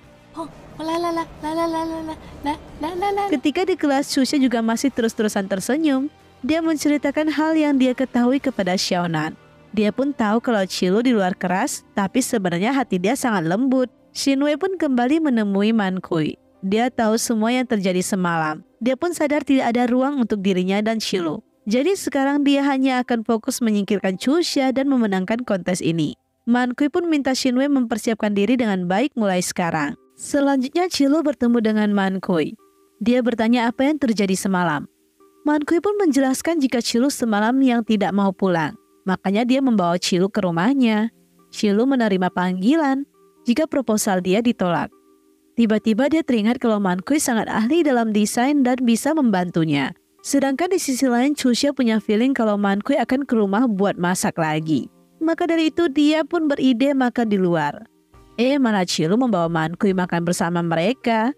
Ketika di kelas, Chusha juga masih terus-terusan tersenyum. Dia menceritakan hal yang dia ketahui kepada Xiaonan. Dia pun tahu kalau Shilu di luar keras, tapi sebenarnya hati dia sangat lembut. Xinwei pun kembali menemui Man Kui. Dia tahu semua yang terjadi semalam. Dia pun sadar tidak ada ruang untuk dirinya dan Shilu. Jadi sekarang dia hanya akan fokus menyingkirkan Chusha dan memenangkan kontes ini. Man Kui pun minta Xinwei mempersiapkan diri dengan baik mulai sekarang. Selanjutnya Shilu bertemu dengan Man Kui. Dia bertanya apa yang terjadi semalam. Man Kui pun menjelaskan jika Shilu semalam yang tidak mau pulang. Makanya dia membawa Shilu ke rumahnya. Shilu menerima panggilan jika proposal dia ditolak. Tiba-tiba dia teringat kalau Man Kui sangat ahli dalam desain dan bisa membantunya. Sedangkan di sisi lain Chusha punya feeling kalau Man Kui akan ke rumah buat masak lagi. Maka dari itu dia pun beride makan di luar. Eh malah Shilu membawa Man Kui makan bersama mereka.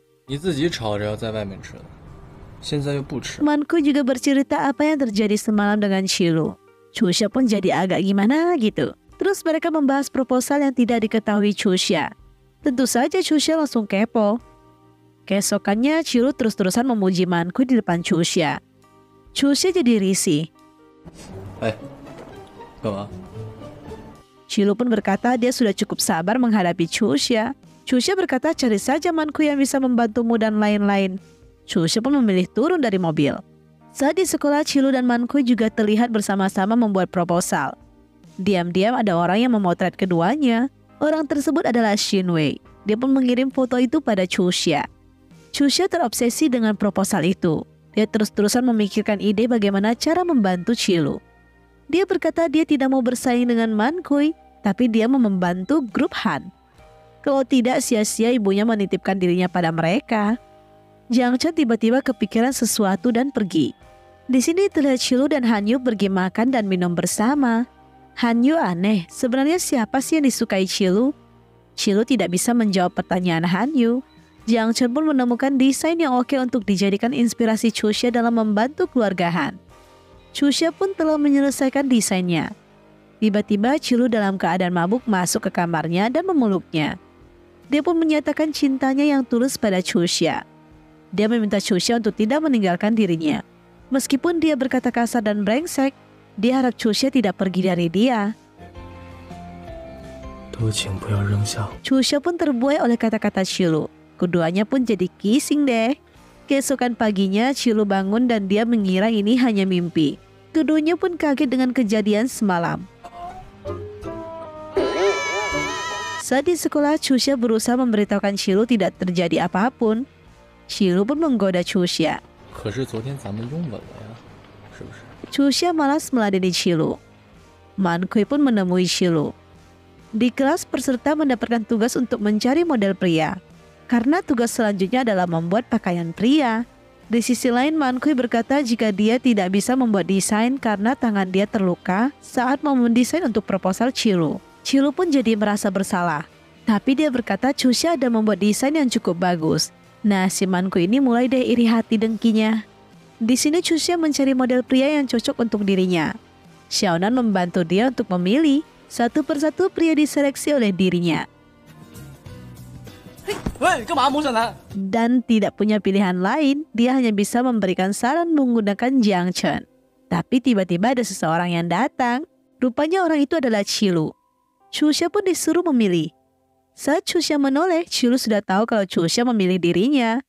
Man Kui juga bercerita apa yang terjadi semalam dengan Shilu. Chusha pun jadi agak gimana gitu. Terus mereka membahas proposal yang tidak diketahui Chusha. Tentu saja Chusha langsung kepo. Keesokannya Shilu terus-terusan memuji Man Kui di depan Chusha. Chusha jadi risih. Eh, kemana? Shilu pun berkata dia sudah cukup sabar menghadapi Chusha. Chusha berkata cari saja Man Kui yang bisa membantumu dan lain-lain. Chusha pun memilih turun dari mobil. Saat di sekolah, Shilu dan Man Kui juga terlihat bersama-sama membuat proposal. Diam-diam ada orang yang memotret keduanya. Orang tersebut adalah Xinwei. Dia pun mengirim foto itu pada Chusha. Chusha terobsesi dengan proposal itu. Dia terus-terusan memikirkan ide bagaimana cara membantu Shilu. Dia berkata dia tidak mau bersaing dengan Man Kui, tapi dia mau membantu grup Han. Kalau tidak, sia-sia ibunya menitipkan dirinya pada mereka. Jiang Chen tiba-tiba kepikiran sesuatu dan pergi. Di sini terlihat Shilu dan Han Yu pergi makan dan minum bersama. Han Yu aneh, sebenarnya siapa sih yang disukai Shilu? Shilu tidak bisa menjawab pertanyaan Han Yu. Jiang Chen pun menemukan desain yang oke untuk dijadikan inspirasi Chusha dalam membantu keluarga Han. Chusha pun telah menyelesaikan desainnya. Tiba-tiba Shilu dalam keadaan mabuk masuk ke kamarnya dan memeluknya. Dia pun menyatakan cintanya yang tulus pada Chusha. Dia meminta Chusha untuk tidak meninggalkan dirinya. Meskipun dia berkata kasar dan brengsek, dia harap Chusha tidak pergi dari dia. Chusha pun terbuai oleh kata-kata Shilu. Keduanya pun jadi kissing deh. Keesokan paginya Shilu bangun dan dia mengira ini hanya mimpi. Keduanya pun kaget dengan kejadian semalam. Saat di sekolah, Chusha berusaha memberitahukan Shilu tidak terjadi apapun. Shilu pun menggoda Chusha. Chusha malas meladeni Shilu. Man Kui pun menemui Shilu. Di kelas, peserta mendapatkan tugas untuk mencari model pria. Karena tugas selanjutnya adalah membuat pakaian pria. Di sisi lain, Man Kui berkata jika dia tidak bisa membuat desain karena tangan dia terluka saat mau mendesain untuk proposal Shilu. Shilu pun jadi merasa bersalah. Tapi dia berkata Chusha ada membuat desain yang cukup bagus. Nah, si Man Kui ini mulai deh iri hati dengkinya. Di sini Chusha mencari model pria yang cocok untuk dirinya. Xiaonan membantu dia untuk memilih. Satu persatu pria diseleksi oleh dirinya. Dan tidak punya pilihan lain, dia hanya bisa memberikan saran menggunakan Jiang Chen. Tapi tiba-tiba ada seseorang yang datang. Rupanya orang itu adalah Shilu. Chusha pun disuruh memilih. Saat Chusha menoleh, Shilu sudah tahu kalau Chusha memilih dirinya.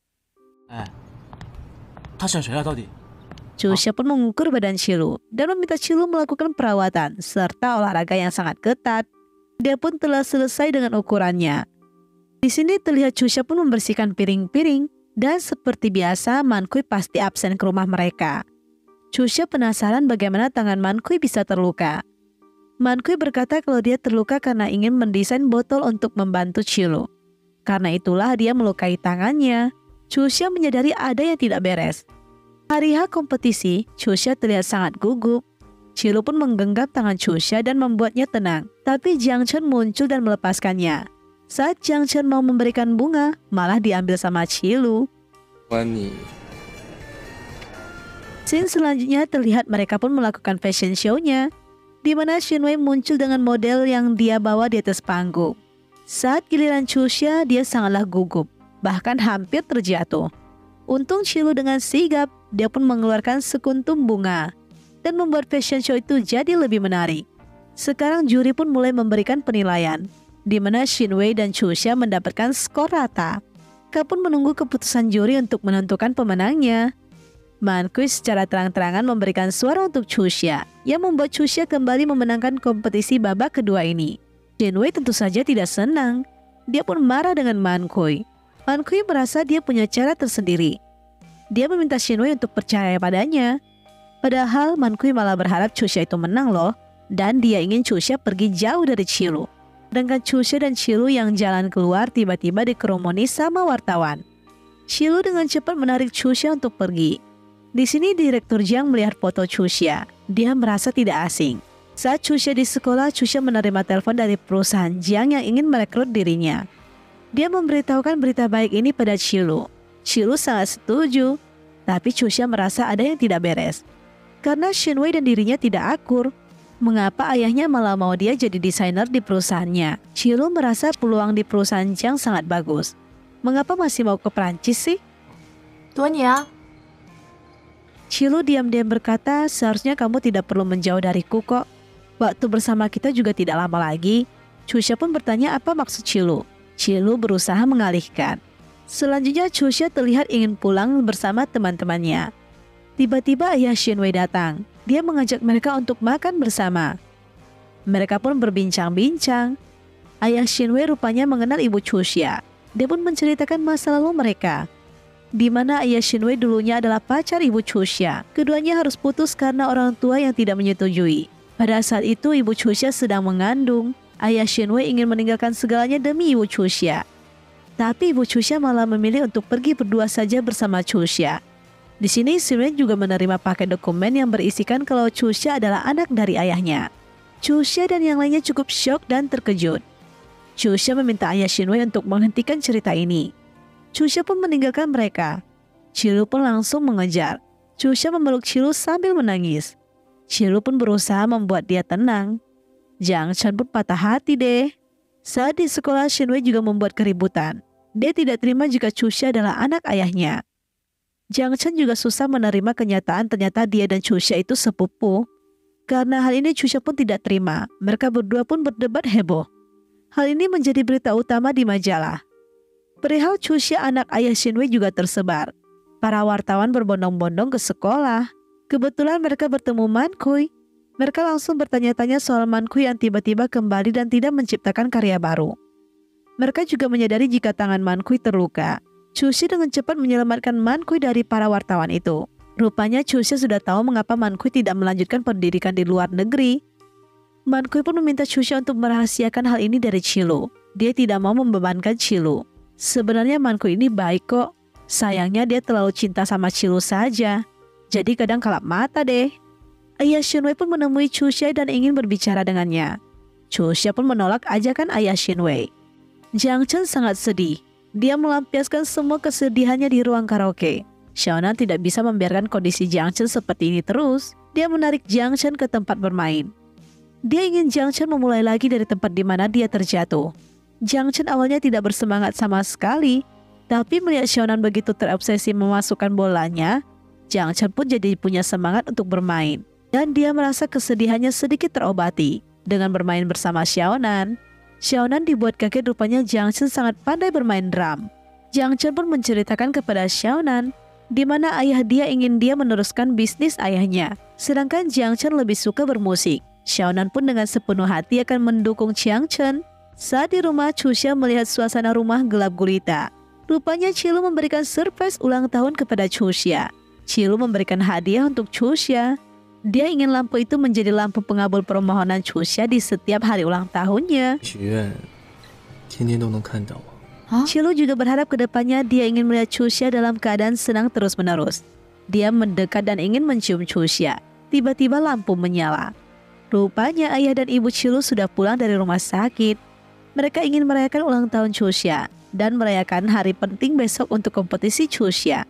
Chusha pun mengukur badan Shilu dan meminta Shilu melakukan perawatan serta olahraga yang sangat ketat. Dia pun telah selesai dengan ukurannya. Di sini terlihat Chusha pun membersihkan piring-piring dan seperti biasa Man Kui pasti absen ke rumah mereka. Chusha penasaran bagaimana tangan Man Kui bisa terluka. Man Kui berkata kalau dia terluka karena ingin mendesain botol untuk membantu Shilu. Karena itulah dia melukai tangannya. Chusha menyadari ada yang tidak beres. Hari H kompetisi, Chusha terlihat sangat gugup. Qilu pun menggenggam tangan Chusha dan membuatnya tenang. Tapi Jiang Chen muncul dan melepaskannya. Saat Jiang Chen mau memberikan bunga, malah diambil sama Qilu. Wani. Scene selanjutnya terlihat mereka pun melakukan fashion show-nya, di mana Shinwei muncul dengan model yang dia bawa di atas panggung. Saat giliran Chusha, dia sangatlah gugup, bahkan hampir terjatuh. Untung Qilu dengan sigap, dia pun mengeluarkan sekuntum bunga dan membuat fashion show itu jadi lebih menarik. Sekarang juri pun mulai memberikan penilaian, di mana Shinwei dan Chusha mendapatkan skor rata. Kau pun menunggu keputusan juri untuk menentukan pemenangnya. Man Kui secara terang-terangan memberikan suara untuk Chusha, yang membuat Chusha kembali memenangkan kompetisi babak kedua ini. Shinwei tentu saja tidak senang. Dia pun marah dengan Man Kui. Man Kui merasa dia punya cara tersendiri. Dia meminta Shinwei untuk percaya padanya. Padahal Man Kui malah berharap Chusha itu menang loh, dan dia ingin Chusha pergi jauh dari Qilu. Sedangkan Chusha dan Qilu yang jalan keluar tiba-tiba dikerumuni sama wartawan. Qilu dengan cepat menarik Chusha untuk pergi. Di sini Direktur Jiang melihat foto Chusha. Dia merasa tidak asing. Saat Chusha di sekolah, Chusha menerima telepon dari perusahaan Jiang yang ingin merekrut dirinya. Dia memberitahukan berita baik ini pada Qilu. Qilu sangat setuju, tapi Chusha merasa ada yang tidak beres. Karena Shinwei dan dirinya tidak akur, mengapa ayahnya malah mau dia jadi desainer di perusahaannya? Qilu merasa peluang di perusahaan Jiang sangat bagus. Mengapa masih mau ke Prancis sih? Tuan ya. Qilu diam-diam berkata, seharusnya kamu tidak perlu menjauh dariku kok. Waktu bersama kita juga tidak lama lagi. Chusha pun bertanya apa maksud Qilu. Qilu berusaha mengalihkan. Selanjutnya Chusha terlihat ingin pulang bersama teman-temannya. Tiba-tiba ayah Shinwei datang. Dia mengajak mereka untuk makan bersama. Mereka pun berbincang-bincang. Ayah Shinwei rupanya mengenal ibu Chusha. Dia pun menceritakan masa lalu mereka, di mana ayah Shinwei dulunya adalah pacar ibu Chusha. Keduanya harus putus karena orang tua yang tidak menyetujui. Pada saat itu ibu Chusha sedang mengandung. Ayah Shinwei ingin meninggalkan segalanya demi ibu Chusha. Tapi ibu Chusha malah memilih untuk pergi berdua saja bersama Chusha. Di sini Shinwei juga menerima paket dokumen yang berisikan kalau Chusha adalah anak dari ayahnya. Chusha dan yang lainnya cukup syok dan terkejut. Chusha meminta ayah Shinwei untuk menghentikan cerita ini. Chusha pun meninggalkan mereka. Qilu pun langsung mengejar. Chusha memeluk Qilu sambil menangis. Qilu pun berusaha membuat dia tenang. Jiang Chen pun patah hati deh. Saat di sekolah, Shinwei juga membuat keributan. Dia tidak terima jika Chusha adalah anak ayahnya. Jiang Chen juga susah menerima kenyataan ternyata dia dan Chusha itu sepupu. Karena hal ini Chusha pun tidak terima. Mereka berdua pun berdebat heboh. Hal ini menjadi berita utama di majalah. Perihal Chusha anak ayah Shinwei juga tersebar. Para wartawan berbondong-bondong ke sekolah. Kebetulan mereka bertemu Man Kui. Mereka langsung bertanya-tanya soal Man Kui yang tiba-tiba kembali dan tidak menciptakan karya baru. Mereka juga menyadari jika tangan Man Kui terluka. Chusha dengan cepat menyelamatkan Man Kui dari para wartawan itu. Rupanya Chusha sudah tahu mengapa Man Kui tidak melanjutkan pendidikan di luar negeri. Man Kui pun meminta Chusha untuk merahasiakan hal ini dari Qilu. Dia tidak mau membebankan Qilu. Sebenarnya Man Kui ini baik kok. Sayangnya dia terlalu cinta sama Qilu saja. Jadi kadang kalap mata deh. Ayah Shinwei pun menemui Chusha dan ingin berbicara dengannya. Chusha pun menolak ajakan ayah Shinwei. Jiang Chen sangat sedih. Dia melampiaskan semua kesedihannya di ruang karaoke. Xiaonan tidak bisa membiarkan kondisi Jiang Chen seperti ini terus. Dia menarik Jiang Chen ke tempat bermain. Dia ingin Jiang Chen memulai lagi dari tempat di mana dia terjatuh. Jiang Chen awalnya tidak bersemangat sama sekali, tapi melihat Xiaonan begitu terobsesi memasukkan bolanya, Jiang Chen pun jadi punya semangat untuk bermain. Dan dia merasa kesedihannya sedikit terobati dengan bermain bersama Xiaonan. Xiaonan dibuat kaget rupanya Jiang Chen sangat pandai bermain drum. Jiang Chen pun menceritakan kepada Xiaonan di mana ayah dia ingin dia meneruskan bisnis ayahnya, sedangkan Jiang Chen lebih suka bermusik. Xiaonan pun dengan sepenuh hati akan mendukung Jiang Chen. Saat di rumah, Chusha melihat suasana rumah gelap gulita. Rupanya Qilu memberikan surprise ulang tahun kepada Chusha. Qilu memberikan hadiah untuk Chusha. Dia ingin lampu itu menjadi lampu pengabul permohonan Chusha di setiap hari ulang tahunnya. Qilu juga berharap ke depannya dia ingin melihat Chusha dalam keadaan senang terus-menerus. Dia mendekat dan ingin mencium Chusha. tiba-tiba lampu menyala. Rupanya ayah dan ibu Chilu sudah pulang dari rumah sakit. Mereka ingin merayakan ulang tahun Chusha dan merayakan hari penting besok untuk kompetisi Chusha.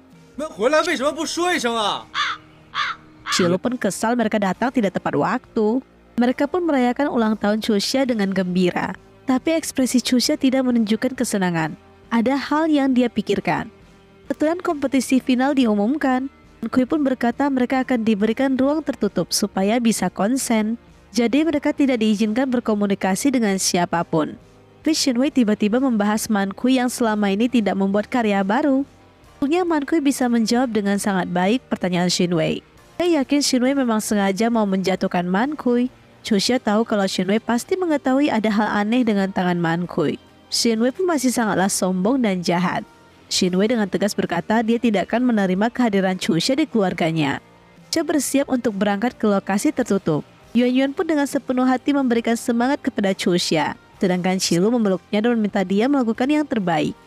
Chilu pun kesal mereka datang tidak tepat waktu. Mereka pun merayakan ulang tahun Chusha dengan gembira. Tapi ekspresi Chusha tidak menunjukkan kesenangan. Ada hal yang dia pikirkan. Setelah kompetisi final diumumkan, Kui pun berkata mereka akan diberikan ruang tertutup supaya bisa konsen. Jadi mereka tidak diizinkan berkomunikasi dengan siapapun. Tapi Shinwei tiba-tiba membahas Man Kui yang selama ini tidak membuat karya baru. Tentunya Man Kui bisa menjawab dengan sangat baik pertanyaan Shinwei. Dia yakin Shinwei memang sengaja mau menjatuhkan Man Kui. Chusha tahu kalau Shinwei pasti mengetahui ada hal aneh dengan tangan Man Kui. Shinwei pun masih sangatlah sombong dan jahat. Shinwei dengan tegas berkata dia tidak akan menerima kehadiran Chusha di keluarganya. Chusha bersiap untuk berangkat ke lokasi tertutup. Yuan Yuan pun dengan sepenuh hati memberikan semangat kepada Chusha. Sedangkan Chilu memeluknya dan meminta dia melakukan yang terbaik.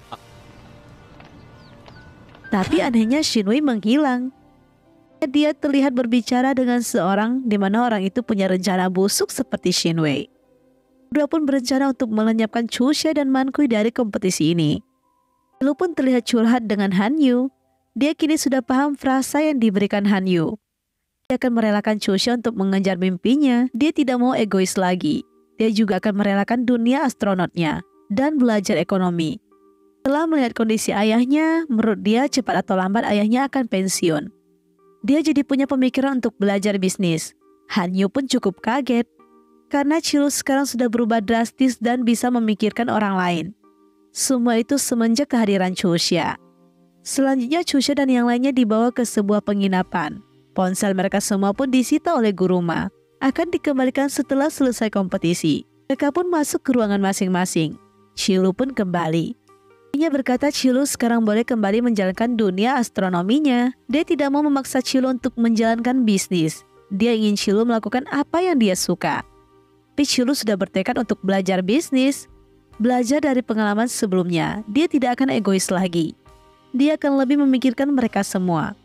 Tapi anehnya Shinwei menghilang. Dia terlihat berbicara dengan seorang di mana orang itu punya rencana busuk seperti Shinwei. Kedua pun berencana untuk melenyapkan Chusha dan Man Kui dari kompetisi ini. Chilu pun terlihat curhat dengan Han Yu. Dia kini sudah paham frasa yang diberikan Han Yu. Dia akan merelakan Chusha untuk mengejar mimpinya. Dia tidak mau egois lagi. Dia juga akan merelakan dunia astronotnya dan belajar ekonomi. Setelah melihat kondisi ayahnya, menurut dia cepat atau lambat ayahnya akan pensiun. Dia jadi punya pemikiran untuk belajar bisnis. Han Yu pun cukup kaget. Karena Chilu sekarang sudah berubah drastis dan bisa memikirkan orang lain. Semua itu semenjak kehadiran Chusha. Selanjutnya Chusha dan yang lainnya dibawa ke sebuah penginapan. Ponsel mereka semua pun disita oleh Guruma. Akan dikembalikan setelah selesai kompetisi. Mereka pun masuk ke ruangan masing-masing. Chilu pun kembali. Dia berkata Chilu sekarang boleh kembali menjalankan dunia astronominya. Dia tidak mau memaksa Chilu untuk menjalankan bisnis. Dia ingin Chilu melakukan apa yang dia suka. Tapi Chilu sudah bertekad untuk belajar bisnis. Belajar dari pengalaman sebelumnya, dia tidak akan egois lagi. Dia akan lebih memikirkan mereka semua.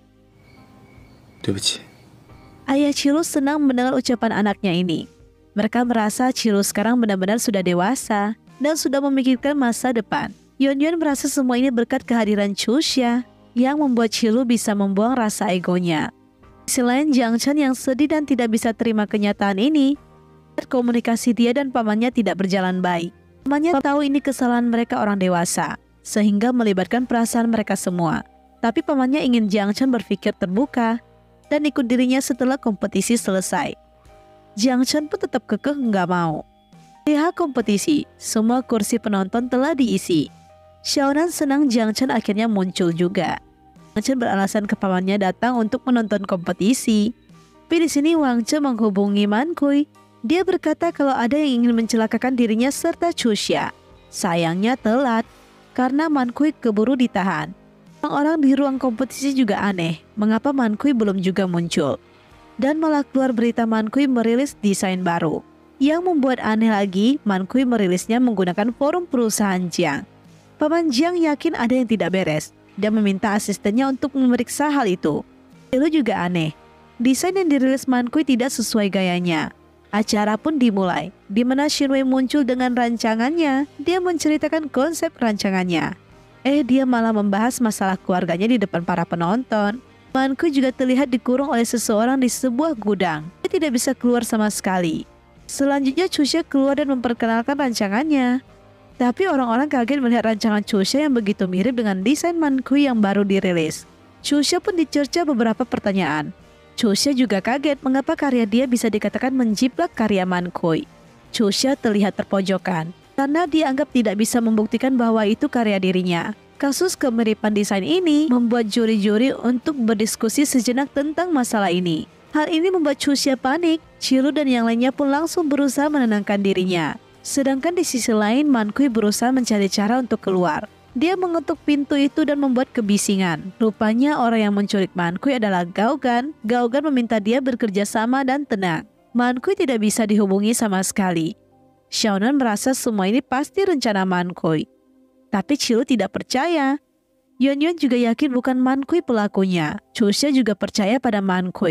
Ayah Chilu senang mendengar ucapan anaknya ini. Mereka merasa Chilu sekarang benar-benar sudah dewasa dan sudah memikirkan masa depan. Yuan Yuan merasa semua ini berkat kehadiran Chusha yang membuat Chilu bisa membuang rasa egonya. Selain Jiang Chen yang sedih dan tidak bisa terima kenyataan ini, komunikasi dia dan pamannya tidak berjalan baik. Pamannya tahu ini kesalahan mereka orang dewasa, sehingga melibatkan perasaan mereka semua. Tapi pamannya ingin Jiang Chen berpikir terbuka dan ikut dirinya setelah kompetisi selesai. Jiang Chen pun tetap kekeh nggak mau. Lihat kompetisi, semua kursi penonton telah diisi. Xiaonan senang Jiang Chen akhirnya muncul juga. Jiang Chen beralasan ke pamannya datang untuk menonton kompetisi. Tapi di sini Wang Zhe menghubungi Man Kui. Dia berkata kalau ada yang ingin mencelakakan dirinya serta Chusha. Sayangnya telat, karena Man Kui keburu ditahan. Orang-orang di ruang kompetisi juga aneh, mengapa Man Kui belum juga muncul. Dan malah keluar berita Man Kui merilis desain baru. Yang membuat aneh lagi, Man Kui merilisnya menggunakan forum perusahaan Jiang. Paman Jiang yakin ada yang tidak beres. Dia meminta asistennya untuk memeriksa hal itu. Itu juga aneh. Desain yang dirilis Man Kui tidak sesuai gayanya. Acara pun dimulai, di mana Shinwei muncul dengan rancangannya. Dia menceritakan konsep rancangannya. Eh, dia malah membahas masalah keluarganya di depan para penonton. Man Kui juga terlihat dikurung oleh seseorang di sebuah gudang. Dia tidak bisa keluar sama sekali. Selanjutnya Chusha keluar dan memperkenalkan rancangannya. Tapi orang-orang kaget melihat rancangan Chusha yang begitu mirip dengan desain Man Kui yang baru dirilis. Chusha pun dicerca beberapa pertanyaan. Chusha juga kaget mengapa karya dia bisa dikatakan menjiplak karya Man Kui. Chusha terlihat terpojokan karena dia anggap tidak bisa membuktikan bahwa itu karya dirinya. Kasus kemiripan desain ini membuat juri-juri untuk berdiskusi sejenak tentang masalah ini. Hal ini membuat Chusha panik. Chilu dan yang lainnya pun langsung berusaha menenangkan dirinya. Sedangkan di sisi lain, Man Kui berusaha mencari cara untuk keluar. Dia mengetuk pintu itu dan membuat kebisingan. Rupanya orang yang menculik Man Kui adalah Gao Gan. Gao Gan meminta dia bekerja sama dan tenang. Man Kui tidak bisa dihubungi sama sekali. Xiaonan merasa semua ini pasti rencana Man Kui. Tapi Chilu tidak percaya. Yuan Yuan juga yakin bukan Man Kui pelakunya. Chusha juga percaya pada Man Kui.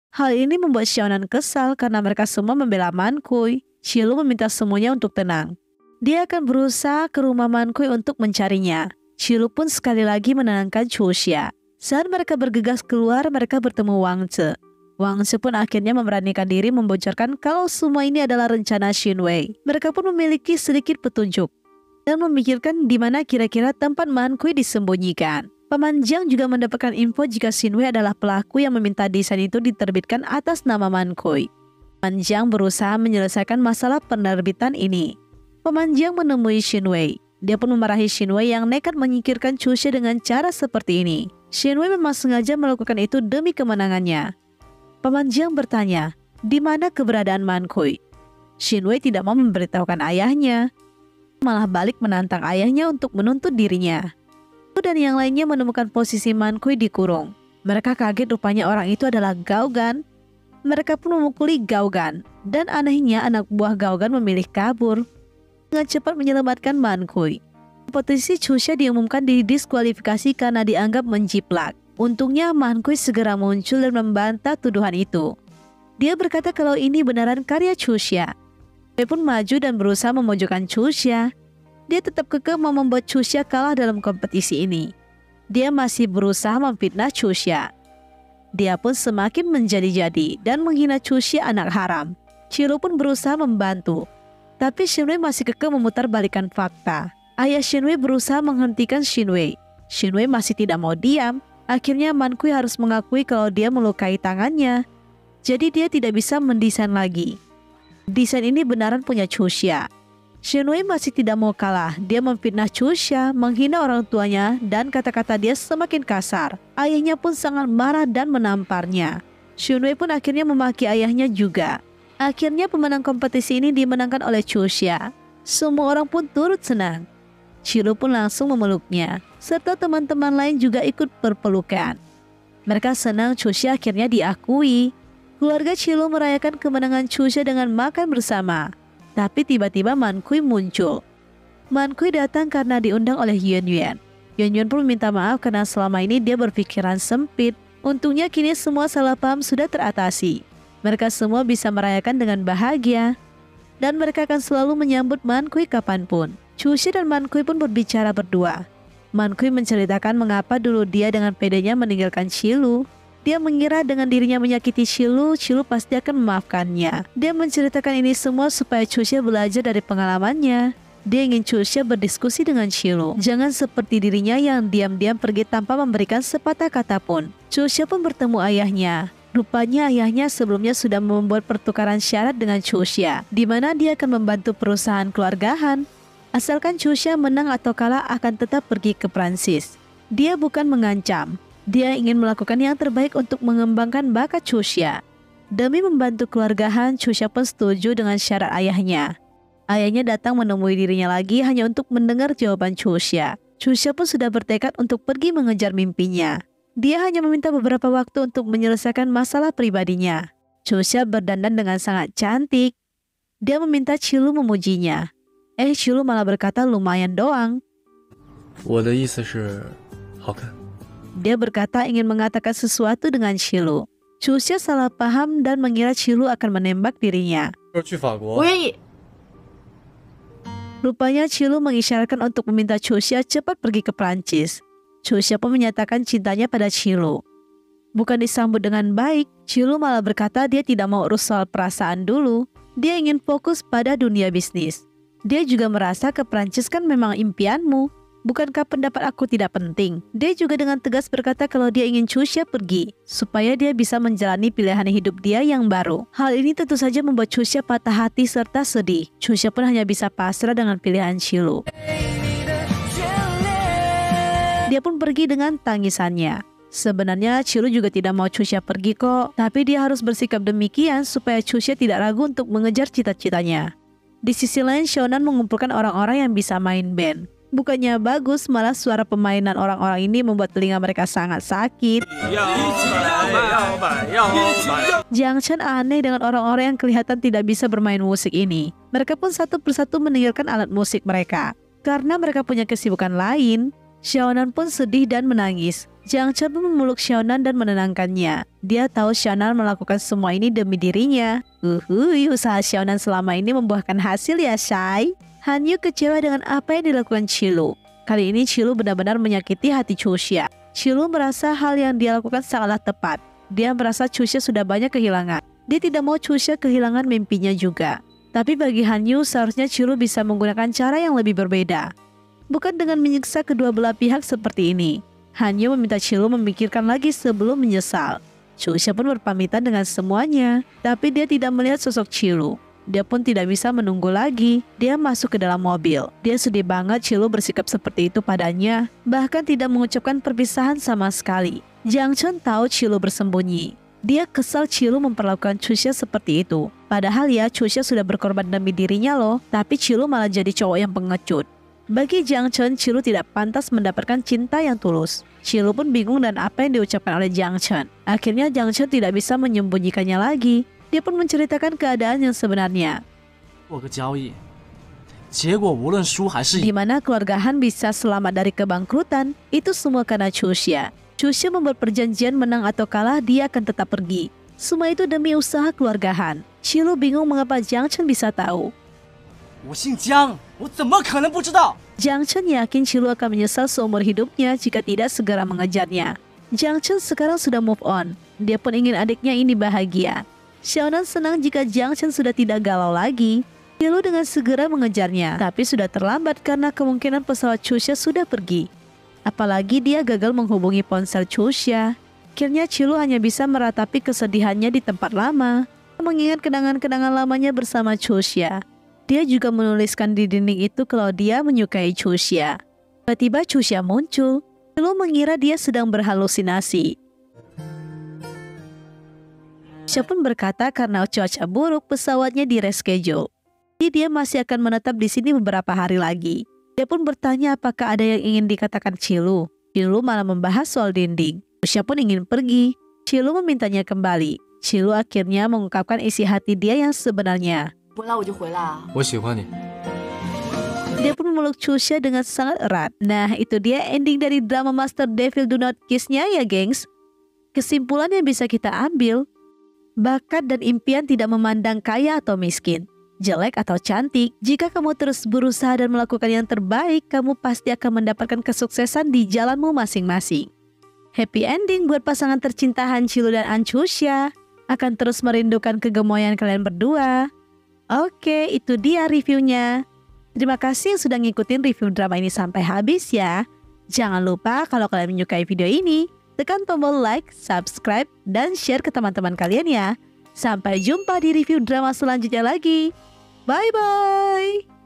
Hal ini membuat Xiaonan kesal karena mereka semua membela Man Kui. Qilu meminta semuanya untuk tenang. Dia akan berusaha ke rumah Man Kui untuk mencarinya. Qilu pun sekali lagi menenangkan Chu Xia. Saat mereka bergegas keluar, mereka bertemu Wang Ze. Wang Ze pun akhirnya memberanikan diri membocorkan kalau semua ini adalah rencana Xin Wei. Mereka pun memiliki sedikit petunjuk dan memikirkan di mana kira-kira tempat Man Kui disembunyikan. Paman Jiang juga mendapatkan info jika Xin Wei adalah pelaku yang meminta desain itu diterbitkan atas nama Man Kui. Paman Jiang berusaha menyelesaikan masalah penerbitan ini. Paman Jiang menemui Xin Wei. Dia pun memarahi Xin Wei yang nekat menyingkirkan Chu Xia dengan cara seperti ini. Xin Wei memang sengaja melakukan itu demi kemenangannya. Paman Jiang bertanya, di mana keberadaan Man Kui? Xin Wei tidak mau memberitahukan ayahnya, malah balik menantang ayahnya untuk menuntut dirinya. Dan yang lainnya menemukan posisi Man Kui dikurung. Mereka kaget rupanya orang itu adalah Gao Gan. Mereka pun memukuli Gao Gan, dan anehnya anak buah Gao Gan memilih kabur dengan cepat menyelamatkan Man Kui. Kompetisi Chu Xia diumumkan didiskualifikasi karena dianggap menjiplak. Untungnya Man Kui segera muncul dan membantah tuduhan itu. Dia berkata kalau ini benaran karya Chu Xia. Dia pun maju dan berusaha memojokkan Chu Xia. Dia tetap kekeh mau membuat Chu Xia kalah dalam kompetisi ini. Dia masih berusaha memfitnah Chu Xia. Dia pun semakin menjadi-jadi dan menghina Chu Xia anak haram. Qilu pun berusaha membantu. Tapi Xin Wei masih kekeh memutar balikan fakta. Ayah Xin Wei berusaha menghentikan Xin Wei. Xin Wei masih tidak mau diam. Akhirnya Man Kui harus mengakui kalau dia melukai tangannya. Jadi dia tidak bisa mendesain lagi. Desain ini benaran punya Chu Xia. Xin Wei masih tidak mau kalah. Dia memfitnah Chu Xia, menghina orang tuanya, dan kata-kata dia semakin kasar. Ayahnya pun sangat marah dan menamparnya. Xin Wei pun akhirnya memaki ayahnya juga. Akhirnya pemenang kompetisi ini dimenangkan oleh Chu Xia. Semua orang pun turut senang. Qilu pun langsung memeluknya, serta teman-teman lain juga ikut berpelukan. Mereka senang Chu Xia akhirnya diakui. Keluarga Qilu merayakan kemenangan Chu Xia dengan makan bersama. Tapi tiba-tiba Man Kui muncul. Man Kui datang karena diundang oleh Yuan Yuan. Yuan Yuan pun meminta maaf karena selama ini dia berpikiran sempit. Untungnya kini semua salah paham sudah teratasi. Mereka semua bisa merayakan dengan bahagia. Dan mereka akan selalu menyambut Man Kui kapanpun. Chu Xia dan Man Kui pun berbicara berdua. Man Kui menceritakan mengapa dulu dia dengan pedenya meninggalkan Qilu. Dia mengira dengan dirinya menyakiti Qilu, Qilu pasti akan memaafkannya. Dia menceritakan ini semua supaya Chu Xia belajar dari pengalamannya. Dia ingin Chu Xia berdiskusi dengan Qilu. Jangan seperti dirinya yang diam-diam pergi tanpa memberikan sepatah kata pun. Chu Xia pun bertemu ayahnya. Rupanya ayahnya sebelumnya sudah membuat pertukaran syarat dengan Chu Xia, di mana dia akan membantu perusahaan keluargahan. Asalkan Chu Xia menang atau kalah akan tetap pergi ke Prancis. Dia bukan mengancam. Dia ingin melakukan yang terbaik untuk mengembangkan bakat Chu Xia. Demi membantu keluargahan, Chu Xia pun setuju dengan syarat ayahnya. Ayahnya datang menemui dirinya lagi hanya untuk mendengar jawaban Chu Xia. Chu Xia pun sudah bertekad untuk pergi mengejar mimpinya. Dia hanya meminta beberapa waktu untuk menyelesaikan masalah pribadinya. Chu Xia berdandan dengan sangat cantik. Dia meminta Qilu memujinya. Eh, Qilu malah berkata lumayan doang. 我的意思是好看。 Dia berkata ingin mengatakan sesuatu dengan Qilu. Chu Xia salah paham dan mengira Qilu akan menembak dirinya. 去法国。 我愿意。 Rupanya Qilu mengisyaratkan untuk meminta Chu Xia cepat pergi ke Prancis. Chu Xia pun menyatakan cintanya pada Qilu. Bukan disambut dengan baik, Qilu malah berkata dia tidak mau urus soal perasaan dulu. Dia ingin fokus pada dunia bisnis. Dia juga merasa ke Prancis kan memang impianmu. Bukankah pendapat aku tidak penting? Dia juga dengan tegas berkata kalau dia ingin Chu Xia pergi, supaya dia bisa menjalani pilihan hidup dia yang baru. Hal ini tentu saja membuat Chu Xia patah hati serta sedih. Chu Xia pun hanya bisa pasrah dengan pilihan Qilu. Dia pun pergi dengan tangisannya. Sebenarnya Qilu juga tidak mau Chu Xia pergi kok, tapi dia harus bersikap demikian supaya Chu Xia tidak ragu untuk mengejar cita-citanya. Di sisi lain, Xiaonan mengumpulkan orang-orang yang bisa main band. Bukannya bagus, malah suara pemainan orang-orang ini membuat telinga mereka sangat sakit. Jiang Chen aneh dengan orang-orang yang kelihatan tidak bisa bermain musik ini. Mereka pun satu persatu meninggalkan alat musik mereka. Karena mereka punya kesibukan lain, Xiaonan pun sedih dan menangis. Jiang Chen pun memeluk Xiaonan dan menenangkannya. Dia tahu Xiaonan melakukan semua ini demi dirinya. Uhuy, usaha Xiaonan selama ini membuahkan hasil ya, Shai. Han Yu kecewa dengan apa yang dilakukan Qilu. Kali ini Qilu benar-benar menyakiti hati Chuxia. Qilu merasa hal yang dia lakukan sangatlah tepat. Dia merasa Chuxia sudah banyak kehilangan. Dia tidak mau Chuxia kehilangan mimpinya juga. Tapi bagi Han Yu, seharusnya Qilu bisa menggunakan cara yang lebih berbeda. Bukan dengan menyiksa kedua belah pihak seperti ini. Han Yu meminta Qilu memikirkan lagi sebelum menyesal. Chuxia pun berpamitan dengan semuanya, tapi dia tidak melihat sosok Qilu. Dia pun tidak bisa menunggu lagi. Dia masuk ke dalam mobil. Dia sedih banget Qilu bersikap seperti itu padanya, bahkan tidak mengucapkan perpisahan sama sekali. Jiang Chen tahu Qilu bersembunyi. Dia kesal Qilu memperlakukan Chuxia seperti itu. Padahal ya, Chuxia sudah berkorban demi dirinya loh, tapi Qilu malah jadi cowok yang pengecut. Bagi Jiang Chen, Qilu tidak pantas mendapatkan cinta yang tulus. Qilu pun bingung dan apa yang diucapkan oleh Jiang Chen. Akhirnya Jiang Chen tidak bisa menyembunyikannya lagi. Dia pun menceritakan keadaan yang sebenarnya. Di mana keluarga Han bisa selamat dari kebangkrutan, itu semua karena Chuxia. Chuxia membuat perjanjian menang atau kalah dia akan tetap pergi. Semua itu demi usaha keluarga Han. Qilu bingung mengapa Jiang Chen bisa tahu. Jiang Chen yakin Qilu akan menyesal seumur hidupnya jika tidak segera mengejarnya. Jiang Chen sekarang sudah move on. Dia pun ingin adiknya ini bahagia. Xiaonan senang jika Jiang Chen sudah tidak galau lagi. Qilu dengan segera mengejarnya, tapi sudah terlambat karena kemungkinan pesawat Chuxia sudah pergi. Apalagi dia gagal menghubungi ponsel Chuxia. Akhirnya Qilu hanya bisa meratapi kesedihannya di tempat lama, mengingat kenangan-kenangan lamanya bersama Chuxia. Dia juga menuliskan di dinding itu kalau dia menyukai Chuxia. Tiba-tiba Chuxia muncul. Qilu mengira dia sedang berhalusinasi. Chuxia pun berkata karena cuaca buruk pesawatnya di reschedule. Jadi dia masih akan menetap di sini beberapa hari lagi. Dia pun bertanya apakah ada yang ingin dikatakan Qilu. Qilu malah membahas soal dinding. Chuxia pun ingin pergi. Qilu memintanya kembali. Qilu akhirnya mengungkapkan isi hati dia yang sebenarnya. Dia pun memeluk Chuxia dengan sangat erat. Nah, itu dia ending dari drama Master Devil Do Not Kiss-nya ya, gengs. Kesimpulan yang bisa kita ambil, bakat dan impian tidak memandang kaya atau miskin, jelek atau cantik. Jika kamu terus berusaha dan melakukan yang terbaik, kamu pasti akan mendapatkan kesuksesan di jalanmu masing-masing. Happy ending buat pasangan tercinta Han Qilu dan An Chuxia. Akan terus merindukan kegemoyan kalian berdua. Oke, itu dia reviewnya. Terima kasih yang sudah ngikutin review drama ini sampai habis ya. Jangan lupa kalau kalian menyukai video ini, tekan tombol like, subscribe, dan share ke teman-teman kalian ya. Sampai jumpa di review drama selanjutnya lagi. Bye-bye.